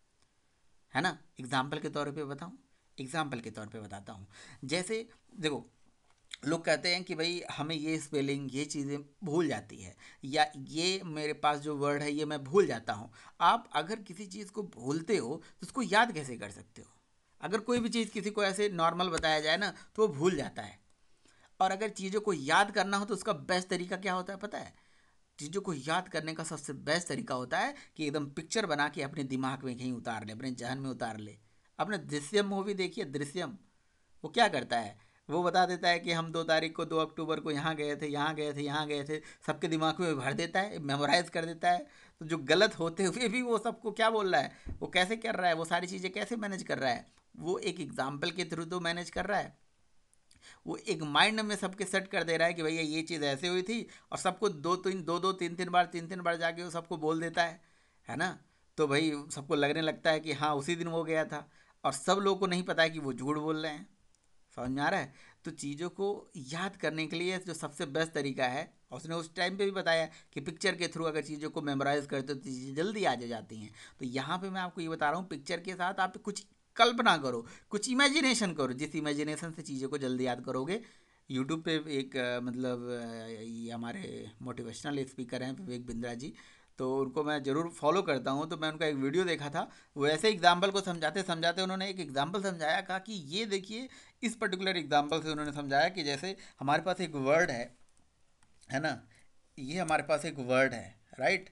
है ना। एग्जाम्पल के तौर पे बताऊँ, एग्जाम्पल के तौर पे बताता हूँ। जैसे देखो, लोग कहते हैं कि भाई हमें ये स्पेलिंग, ये चीज़ें भूल जाती है, या ये मेरे पास जो वर्ड है ये मैं भूल जाता हूँ। आप अगर किसी चीज़ को भूलते हो तो उसको याद कैसे कर सकते हो? अगर कोई भी चीज़ किसी को ऐसे नॉर्मल बताया जाए ना, तो वो भूल जाता है। और अगर चीज़ों को याद करना हो तो उसका बेस्ट तरीका क्या होता है पता है? चीज़ों को याद करने का सबसे बेस्ट तरीका होता है कि एकदम पिक्चर बना के अपने दिमाग में कहीं उतार ले, अपने जहन में उतार ले। आपने दृश्यम मूवी देखी है? दृश्यम, वो क्या करता है, वो बता देता है कि हम दो तारीख को, दो अक्टूबर को यहाँ गए थे, यहाँ गए थे, यहाँ गए थे, सबके दिमाग में भर देता है, मेमोराइज कर देता है। तो जो गलत होते हुए भी वो सबको क्या बोल रहा है, वो कैसे कर रहा है, वो सारी चीज़ें कैसे मैनेज कर रहा है, वो एक एग्जाम्पल के थ्रू तो मैनेज कर रहा है। वो एक माइंड में सबके सेट कर दे रहा है कि भैया ये चीज़ ऐसे हुई थी, और सबको दो तीन दो दो तीन तीन बार तीन तीन बार जाके वो सबको बोल देता है है ना। तो भाई सबको लगने लगता है कि हाँ उसी दिन वो गया था, और सब लोगों को नहीं पता है कि वो झूठ बोल रहे हैं। समझ में आ रहा है। तो चीज़ों को याद करने के लिए जो सबसे बेस्ट तरीका है, और उसने उस टाइम पे भी बताया कि पिक्चर के थ्रू अगर चीज़ों को मेमोराइज करते हो तो चीज़ें जल्दी आ जा जाती हैं। तो यहाँ पे मैं आपको ये बता रहा हूँ, पिक्चर के साथ आप कुछ कल्पना करो, कुछ इमेजिनेशन करो, जिस इमेजिनेशन से चीज़ों को जल्दी याद करोगे। यूट्यूब पे एक अ, मतलब अ, ये हमारे मोटिवेशनल स्पीकर हैं विवेक बिंद्रा जी, तो उनको मैं ज़रूर फॉलो करता हूँ। तो मैं उनका एक वीडियो देखा था, वो ऐसे एग्जाम्पल को समझाते समझाते उन्होंने एक एग्जाम्पल समझाया, कहा कि ये देखिए, इस पर्टिकुलर एग्जाम्पल से उन्होंने समझाया कि जैसे हमारे पास एक वर्ड है है ना, ये हमारे पास एक वर्ड है, राइट,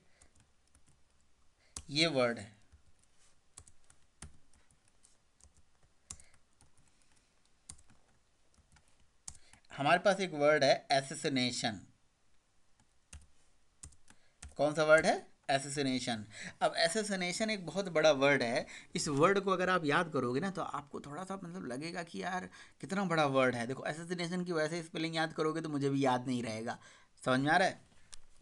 ये वर्ड है, हमारे पास एक वर्ड है एसेसिनेशन। कौन सा वर्ड है? एसेसिनेशन। अब एसेसिनेशन एक बहुत बड़ा वर्ड है। इस वर्ड को अगर आप याद करोगे ना तो आपको थोड़ा सा मतलब लगेगा कि यार कितना बड़ा वर्ड है। देखो एसेसिनेशन की वैसे स्पेलिंग याद करोगे तो मुझे भी याद नहीं रहेगा। समझ में आ रहा है।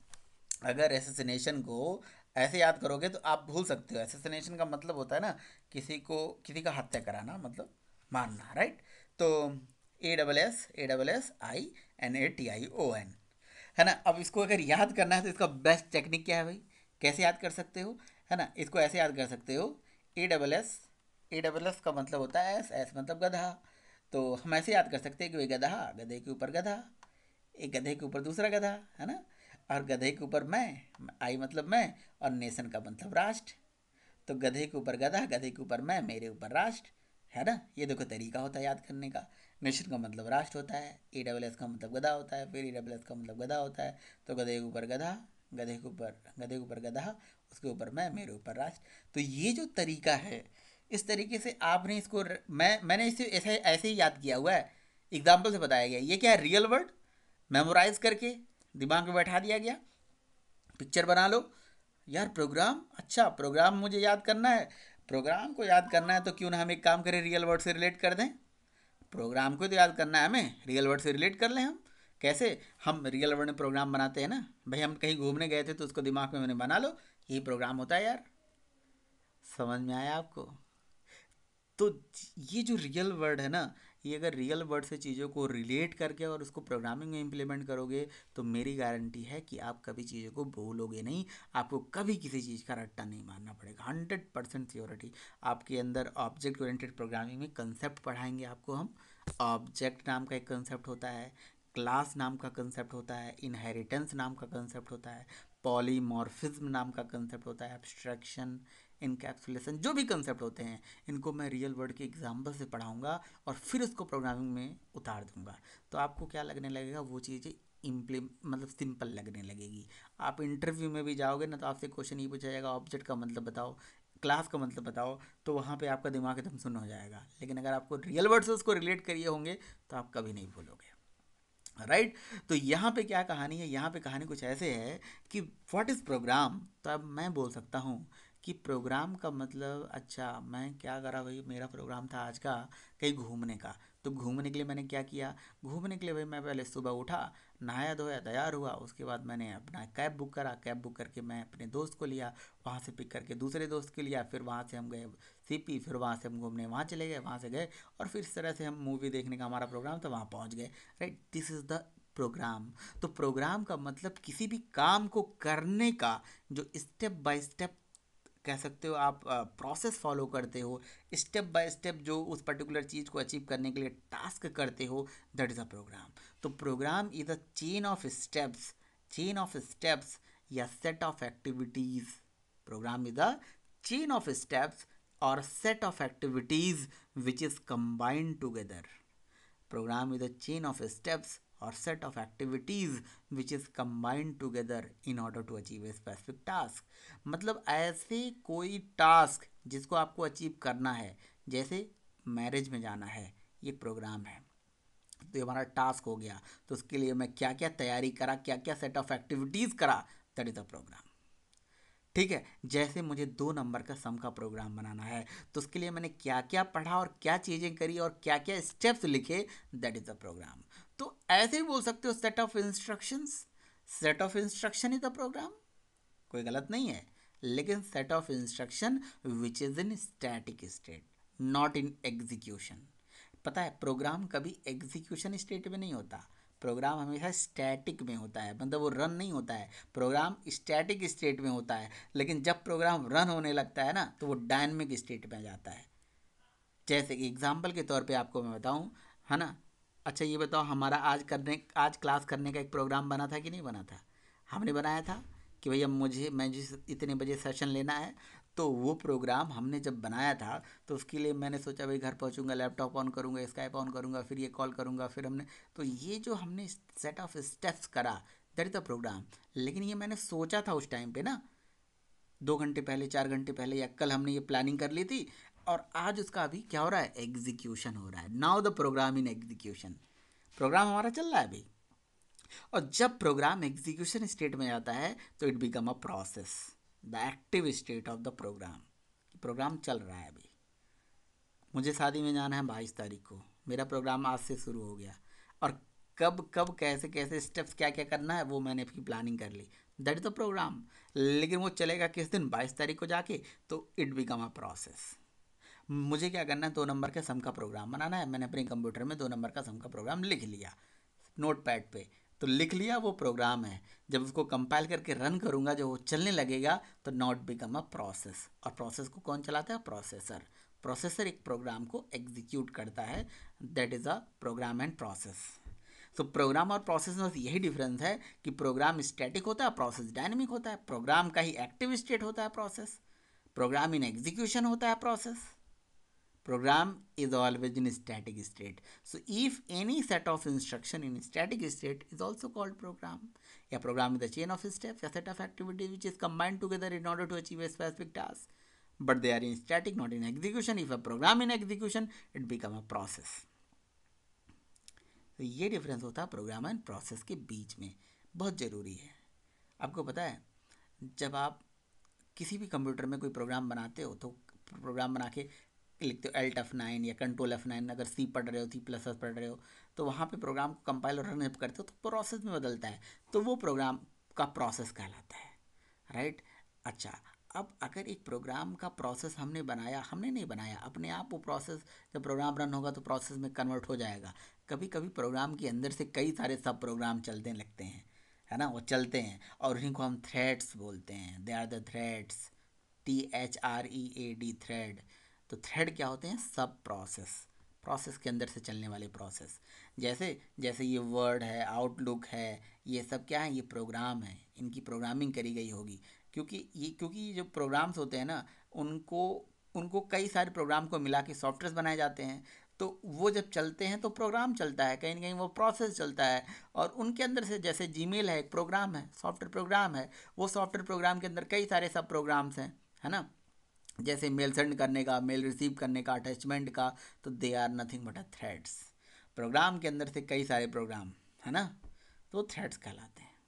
अगर एसेसिनेशन को ऐसे याद करोगे तो आप भूल सकते हो। एसेसिनेशन का मतलब होता है ना, किसी को किसी का हत्या कराना, मतलब मारना, राइट। तो A double S A double S I N A T I O N, है ना। अब इसको अगर याद करना है तो इसका बेस्ट टेक्निक क्या है भाई, कैसे याद कर सकते हो, है ना। इसको ऐसे याद कर सकते हो, A double S A double S का मतलब होता है एस, एस मतलब गधा। तो हम ऐसे याद कर सकते हैं कि भाई गधा, गधे के ऊपर गधा, एक गधे के ऊपर दूसरा गधा, है ना। और गधे के ऊपर मैं, आई मतलब मैं, और नेशन का मतलब राष्ट्र। तो गधे के ऊपर गधा, गधे के ऊपर मैं, मेरे ऊपर राष्ट्र, है ना। ये देखो तरीका होता है याद करने का। नेशन का मतलब राष्ट्र होता है, ए डबल एस का मतलब गधा होता है, फिर ए डबल एस का मतलब गधा होता है। तो गधे के ऊपर गधा, गधे के ऊपर गधे के ऊपर गधा, उसके ऊपर मैं, मेरे ऊपर राष्ट्र। तो ये जो तरीका है, इस तरीके से आपने इसको र- मैं मैंने इसे ऐसे ऐसे ही याद किया हुआ है, एग्जाम्पल से बताया गया। ये क्या है, रियल वर्ड मेमोराइज करके दिमाग में बैठा दिया गया। पिक्चर बना लो यार। प्रोग्राम, अच्छा प्रोग्राम मुझे याद करना है, प्रोग्राम को याद करना है तो क्यों ना हम एक काम करें, रियल वर्ड से रिलेट कर दें। प्रोग्राम को तो याद करना है हमें, रियल वर्ड से रिलेट कर लें हम। कैसे? हम रियल वर्ड में प्रोग्राम बनाते हैं ना भाई। हम कहीं घूमने गए थे तो उसको दिमाग में मैंने बना लो, यही प्रोग्राम होता है यार। समझ में आया आपको? तो ये जो रियल वर्ड है ना, ये अगर रियल वर्ड से चीज़ों को रिलेट करके और उसको प्रोग्रामिंग में इम्प्लीमेंट करोगे तो मेरी गारंटी है कि आप कभी चीज़ों को भूलोगे नहीं। आपको कभी किसी चीज़ का रट्टा नहीं मारना पड़ेगा, हंड्रेड परसेंट श्योरिटी। आपके अंदर ऑब्जेक्ट ओरिएंटेड प्रोग्रामिंग में कंसेप्ट पढ़ाएंगे आपको हम। ऑब्जेक्ट नाम का एक कंसेप्ट होता है, क्लास नाम का कंसेप्ट होता है, इनहेरिटेंस नाम का कंसेप्ट होता है, पॉलीमॉर्फिज्म नाम का कंसेप्ट होता है, एब्स्ट्रैक्शन, इनकैप्सुलेशन, जो भी कंसेप्ट होते हैं इनको मैं रियल वर्ड के एग्जाम्पल से पढ़ाऊँगा और फिर उसको प्रोग्रामिंग में उतार दूँगा। तो आपको क्या लगने लगेगा, वो चीज़ें इम्प्ली मतलब सिंपल लगने लगेगी। आप इंटरव्यू में भी जाओगे ना तो आपसे क्वेश्चन ये पूछा जाएगा, ऑब्जेक्ट का मतलब बताओ, क्लास का मतलब बताओ, तो वहाँ पे आपका दिमाग एकदम सुन्न हो जाएगा। लेकिन अगर आपको रियल वर्ड से उसको रिलेट करिए होंगे तो आप कभी नहीं भूलोगे, राइट right? तो यहाँ पे क्या कहानी है, यहाँ पे कहानी कुछ ऐसे है कि व्हाट इज़ प्रोग्राम। तो अब मैं बोल सकता हूँ कि प्रोग्राम का मतलब, अच्छा मैं क्या करा भाई, मेरा प्रोग्राम था आज का कहीं घूमने का। तो घूमने के लिए मैंने क्या किया, घूमने के लिए भाई मैं पहले सुबह उठा, नहाया धोया तैयार हुआ, उसके बाद मैंने अपना कैब बुक करा, कैब बुक करके मैं अपने दोस्त को लिया, वहाँ से पिक करके दूसरे दोस्त को लिया, फिर वहाँ से हम गए सीपी, फिर वहाँ से हम घूमने वहाँ चले गए, वहाँ से गए और फिर इस तरह से हम मूवी देखने का हमारा प्रोग्राम था, वहाँ पहुँच गए, right. This is the program. तो प्रोग्राम का मतलब किसी भी काम को करने का जो स्टेप बाय स्टेप कह सकते हो आप, प्रोसेस फॉलो करते हो, स्टेप बाय स्टेप जो उस पर्टिकुलर चीज़ को अचीव करने के लिए टास्क करते हो, दैट इज़ अ प्रोग्राम। तो program is a chain of steps, chain of steps या set of activities. Program is a chain of steps or set of activities which is combined together. Program is a chain of steps or set of activities which is combined together in order to achieve a specific task. मतलब ऐसे कोई task जिसको आपको achieve करना है, जैसे marriage में जाना है, ये प्रोग्राम है। तो ये हमारा टास्क हो गया, तो उसके लिए मैं क्या क्या तैयारी करा, क्या क्या सेट ऑफ एक्टिविटीज़ करा, दैट इज़ अ प्रोग्राम। ठीक है, जैसे मुझे दो नंबर का सम का प्रोग्राम बनाना है, तो उसके लिए मैंने क्या क्या पढ़ा और क्या चीज़ें करी और क्या क्या स्टेप्स लिखे, दैट इज़ द प्रोग्राम। तो ऐसे ही बोल सकते हो set of instructions, set of instruction is the program, कोई गलत नहीं है। लेकिन set of instruction which is in static state, not in execution. पता है प्रोग्राम कभी एग्जीक्यूशन स्टेट में नहीं होता, प्रोग्राम हमेशा स्टैटिक में होता है, मतलब वो रन नहीं होता है, प्रोग्राम स्टैटिक स्टेट में होता है। लेकिन जब प्रोग्राम रन होने लगता है ना तो वो डायनेमिक स्टेट में जाता है। जैसे कि एग्जाम्पल के तौर पे आपको मैं बताऊं, है ना। अच्छा ये बताओ, हमारा आज करने आज क्लास करने का एक प्रोग्राम बना था कि नहीं बना था? हमने बनाया था कि भैया मुझे मैं जिस इतने बजे सेशन लेना है। तो वो प्रोग्राम हमने जब बनाया था तो उसके लिए मैंने सोचा भाई घर पहुंचूंगा, लैपटॉप ऑन करूंगा, स्काइप ऑन करूंगा, फिर ये कॉल करूंगा, फिर हमने, तो ये जो हमने सेट ऑफ स्टेप्स करा, दैट इज द प्रोग्राम। लेकिन ये मैंने सोचा था उस टाइम पे ना, दो घंटे पहले, चार घंटे पहले या कल हमने ये प्लानिंग कर ली थी, और आज उसका अभी क्या हो रहा है, एग्जीक्यूशन हो रहा है। Now the program in execution, program हमारा चल रहा है अभी। और जब प्रोग्राम एग्जीक्यूशन स्टेट में जाता है तो it become a process, the active state of the program, program चल रहा है अभी। मुझे शादी में जाना है बाईस तारीख को, मेरा प्रोग्राम आज से शुरू हो गया, और कब कब कैसे कैसे स्टेप्स क्या क्या करना है वो मैंने अपनी प्लानिंग कर ली, दैट इज द प्रोग्राम। लेकिन वो चलेगा किस दिन, बाईस तारीख को जाके, तो इट बिकम अ प्रोसेस। मुझे क्या करना है, दो नंबर के सम का प्रोग्राम बनाना है, मैंने अपने कंप्यूटर में दो नंबर का सम का प्रोग्राम लिख लिया नोट पैड पे, तो लिख लिया, वो प्रोग्राम है। जब उसको कंपाइल करके रन करूंगा, जब वो चलने लगेगा, तो नॉट बिकम अ प्रोसेस। और प्रोसेस को कौन चलाता है, प्रोसेसर। प्रोसेसर एक प्रोग्राम को एग्जीक्यूट करता है, that is a program and process. तो प्रोग्राम और प्रोसेस में यही डिफरेंस है कि प्रोग्राम स्टैटिक होता है, प्रोसेस डायनेमिक होता है। प्रोग्राम का ही एक्टिव स्टेट होता है प्रोसेस, प्रोग्राम इन एग्जीक्यूशन होता है process. Program is always in static state. So if any set of instruction in static state is also called program. A program is a chain of steps, a set of activities which is combined together in order to achieve a specific task. But they are in static, not in execution. If a program in execution, it become a process. तो ये difference होता है programme and process के बीच में, बहुत ज़रूरी है। आपको पता है जब आप किसी भी कंप्यूटर में कोई प्रोग्राम बनाते हो तो प्रोग्राम बना के लिखते हो एल्ट एफ नाइन या कंट्रोल एफ नाइन, अगर सी पढ़ रहे हो, सी प्लस पढ़ रहे हो, तो वहाँ पे प्रोग्राम को कंपाइल और रन जब करते हो तो प्रोसेस में बदलता है, तो वो प्रोग्राम का प्रोसेस कहलाता है, राइट। अच्छा, अब अगर एक प्रोग्राम का प्रोसेस हमने बनाया, हमने नहीं बनाया, अपने आप वो प्रोसेस जब प्रोग्राम रन होगा तो प्रोसेस में कन्वर्ट हो जाएगा। कभी कभी प्रोग्राम के अंदर से कई सारे सब प्रोग्राम चलने लगते हैं, है ना, वो चलते हैं, और उन्हीं को हम थ्रेड्स बोलते हैं। They are the threads, T H R E A D, thread. तो थ्रेड क्या होते हैं, सब प्रोसेस, प्रोसेस के अंदर से चलने वाले प्रोसेस। जैसे जैसे ये वर्ड है, आउटलुक है, ये सब क्या है, ये प्रोग्राम है, इनकी प्रोग्रामिंग करी गई होगी। क्योंकि ये क्योंकि ये जो प्रोग्राम्स होते हैं ना, उनको उनको कई सारे प्रोग्राम को मिला के सॉफ्टवेयर बनाए जाते हैं। तो वो जब चलते हैं तो प्रोग्राम चलता है, कहीं ना कहीं वो प्रोसेस चलता है। और उनके अंदर से जैसे जीमेल है, एक प्रोग्राम है, सॉफ्टवेयर प्रोग्राम है, वो सॉफ्टवेयर प्रोग्राम के अंदर कई सारे सब प्रोग्राम्स हैं, है ना। जैसे मेल सेंड करने का, मेल रिसीव करने का, अटैचमेंट का, तो they are nothing but a threads. Program के अंदर से कई सारे प्रोग्राम, है ना, तो थ्रेड्स कहलाते हैं।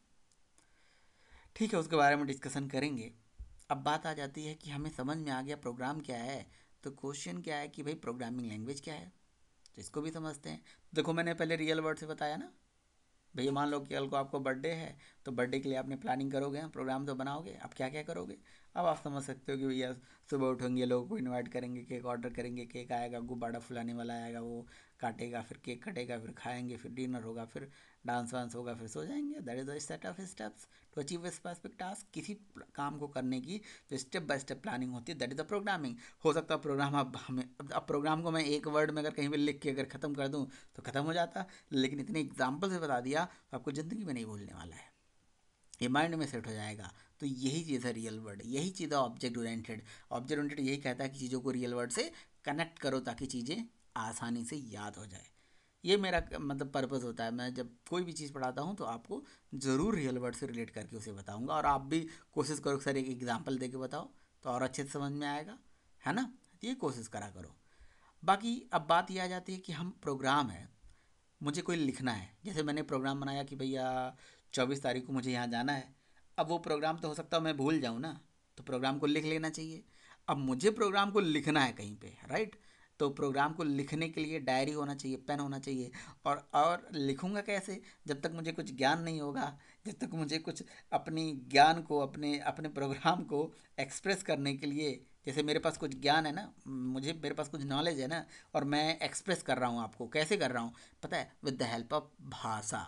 ठीक है, उसके बारे में डिस्कशन करेंगे। अब बात आ जाती है कि हमें समझ में आ गया प्रोग्राम क्या है, तो क्वेश्चन क्या है कि भाई प्रोग्रामिंग लैंग्वेज क्या है, तो इसको भी समझते हैं। देखो मैंने पहले रियल वर्ड से बताया ना, भैया मान लो कि कल को आपको बर्थडे है, तो बर्थडे के लिए आपने प्लानिंग करोगे, प्रोग्राम तो बनाओगे, अब क्या क्या करोगे। अब आप समझ सकते हो कि भैया सुबह उठेंगे, लोगों को इनवाइट करेंगे, केक ऑर्डर करेंगे, केक आएगा, गुब्बारा फुलाने वाला आएगा, वो काटेगा, फिर केक कटेगा, फिर खाएंगे, फिर डिनर होगा, फिर डांस वांस होगा, फिर सो जाएंगे। That is the set of steps to achieve specific task. किसी काम को करने की जो स्टेप बाय स्टेप प्लानिंग होती है, दैट इज द प्रोग्रामिंग। हो सकता है प्रोग्राम अब हमें अब प्रोग्राम को मैं एक वर्ड में अगर कहीं पर लिख के अगर ख़त्म कर दूँ तो ख़त्म हो जाता, लेकिन इतने एग्जाम्पल से बता दिया तो आपको ज़िंदगी में नहीं भूलने वाला है, ये माइंड में सेट हो जाएगा। तो यही चीज़ है रियल वर्ड, यही चीज़ है ऑब्जेक्ट ओरिएंटेड। ऑब्जेक्ट ओरिएंटेड यही कहता है कि चीज़ों को रियल वर्ड से कनेक्ट करो ताकि चीज़ें आसानी से याद हो जाए। ये मेरा मतलब पर्पज़ होता है, मैं जब कोई भी चीज़ पढ़ाता हूँ तो आपको ज़रूर रियल वर्ड से रिलेट करके उसे बताऊँगा, और आप भी कोशिश करो सर एक एग्जाम्पल दे के बताओ तो और अच्छे से समझ में आएगा, है ना। ये कोशिश करा करो। बाकी अब बात ये आ जाती है कि हम प्रोग्राम है, मुझे कोई लिखना है, जैसे मैंने प्रोग्राम बनाया कि भैया चौबीस तारीख को मुझे यहाँ जाना है। अब वो प्रोग्राम तो हो सकता है मैं भूल जाऊँ ना, तो प्रोग्राम को लिख लेना चाहिए। अब मुझे प्रोग्राम को लिखना है कहीं पे, राइट, तो प्रोग्राम को लिखने के लिए डायरी होना चाहिए, पेन होना चाहिए। और और लिखूंगा कैसे? जब तक मुझे कुछ ज्ञान नहीं होगा, जब तक मुझे कुछ अपनी ज्ञान को, अपने अपने प्रोग्राम को एक्सप्रेस करने के लिए, जैसे मेरे पास कुछ ज्ञान है ना, मुझे मेरे पास कुछ नॉलेज है ना, और मैं एक्सप्रेस कर रहा हूँ आपको, कैसे कर रहा हूँ पता है? विद द हेल्प ऑफ भाषा,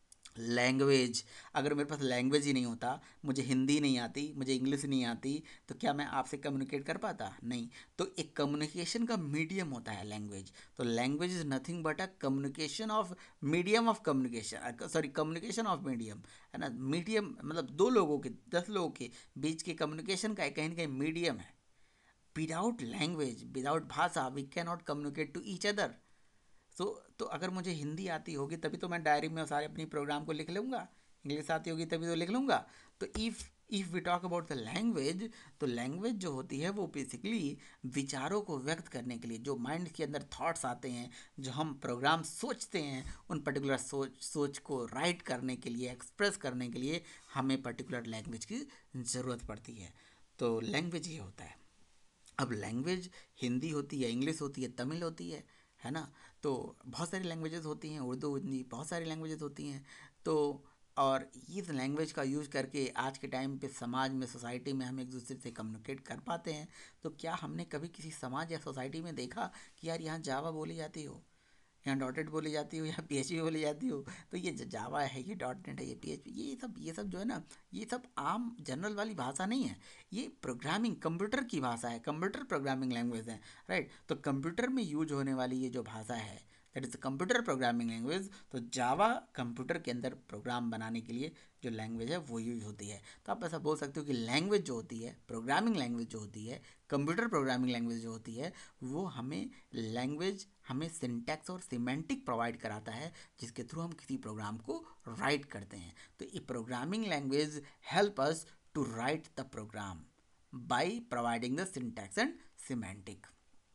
लैंग्वेज। अगर मेरे पास लैंग्वेज ही नहीं होता, मुझे हिंदी नहीं आती, मुझे इंग्लिश नहीं आती, तो क्या मैं आपसे कम्युनिकेट कर पाता? नहीं। तो एक कम्युनिकेशन का मीडियम होता है लैंग्वेज। तो language is nothing but a communication of, medium of communication, sorry communication of medium, है ना। मीडियम मतलब दो लोगों के, दस लोगों के बीच के कम्युनिकेशन का कहीं ना कहीं मीडियम है। विदाउट लैंग्वेज, विदाउट भाषा, we can not communicate to each other. So so, तो अगर मुझे हिंदी आती होगी तभी तो मैं डायरी में सारे अपनी प्रोग्राम को लिख लूँगा, इंग्लिश आती होगी तभी तो लिख लूँगा। तो if if we talk about the language, तो लैंग्वेज जो होती है वो बेसिकली विचारों को व्यक्त करने के लिए, जो माइंड के अंदर थॉट्स आते हैं, जो हम प्रोग्राम सोचते हैं, उन पर्टिकुलर सोच सोच को राइट करने के लिए, एक्सप्रेस करने के लिए हमें पर्टिकुलर लैंग्वेज की ज़रूरत पड़ती है। तो लैंग्वेज ये होता है। अब लैंग्वेज हिंदी होती है, इंग्लिश होती है, तमिल होती है है ना। तो बहुत सारी लैंग्वेजेस होती हैं, उर्दू, हिंदी, बहुत सारी लैंग्वेजेस होती हैं। तो और इस लैंग्वेज का यूज़ करके आज के टाइम पे समाज में, सोसाइटी में हम एक दूसरे से कम्युनिकेट कर पाते हैं। तो क्या हमने कभी किसी समाज या सोसाइटी में देखा कि यार यहाँ जावा बोली जाती हो, यहाँ डॉटेड बोली जाती हो, यहाँ पीएचपी बोली जाती हो? तो ये जावा है, ये डॉट नेट है, ये पीएचपी, ये सब ये सब जो है ना, ये सब आम जनरल वाली भाषा नहीं है। ये प्रोग्रामिंग, कंप्यूटर की भाषा है, कंप्यूटर प्रोग्रामिंग लैंग्वेज है, राइट। तो कंप्यूटर में यूज होने वाली ये जो भाषा है, that is computer programming language. तो जावा कंप्यूटर के अंदर प्रोग्राम बनाने के लिए जो लैंग्वेज है वो यूज होती है। तो आप ऐसा बोल सकते हो कि लैंग्वेज जो होती है, प्रोग्रामिंग लैंग्वेज जो होती है, कंप्यूटर प्रोग्रामिंग लैंग्वेज जो होती है, वो हमें लैंग्वेज, हमें सिंटैक्स और सिमेंटिक प्रोवाइड कराता है, जिसके थ्रू हम किसी प्रोग्राम को राइट करते हैं। तो ये programming language help us to write the program by providing the syntax and semantic.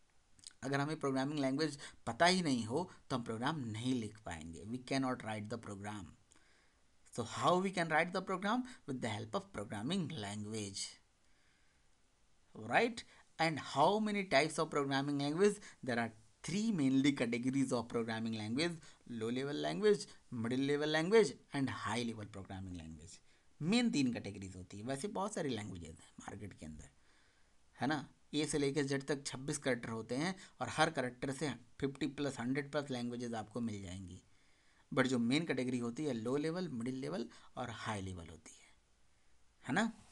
अगर हमें प्रोग्रामिंग लैंग्वेज पता ही नहीं हो तो हम प्रोग्राम नहीं लिख पाएंगे, we can not write the program. So how we can write the program? With the help of programming language, right? And how many types of programming language? There are three mainly categories of programming language: low level language, middle level language and high level programming language। Main तीन categories होती है। वैसे बहुत सारी languages हैं market के अंदर, है ना। ए से लेकर जेड तक छब्बीस करेक्टर होते हैं, और हर करेक्टर से fifty plus hundred plus languages आपको मिल जाएंगी। बट जो मेन कैटेगरी होती है लो लेवल, मिडिल लेवल और हाई लेवल होती है है ना।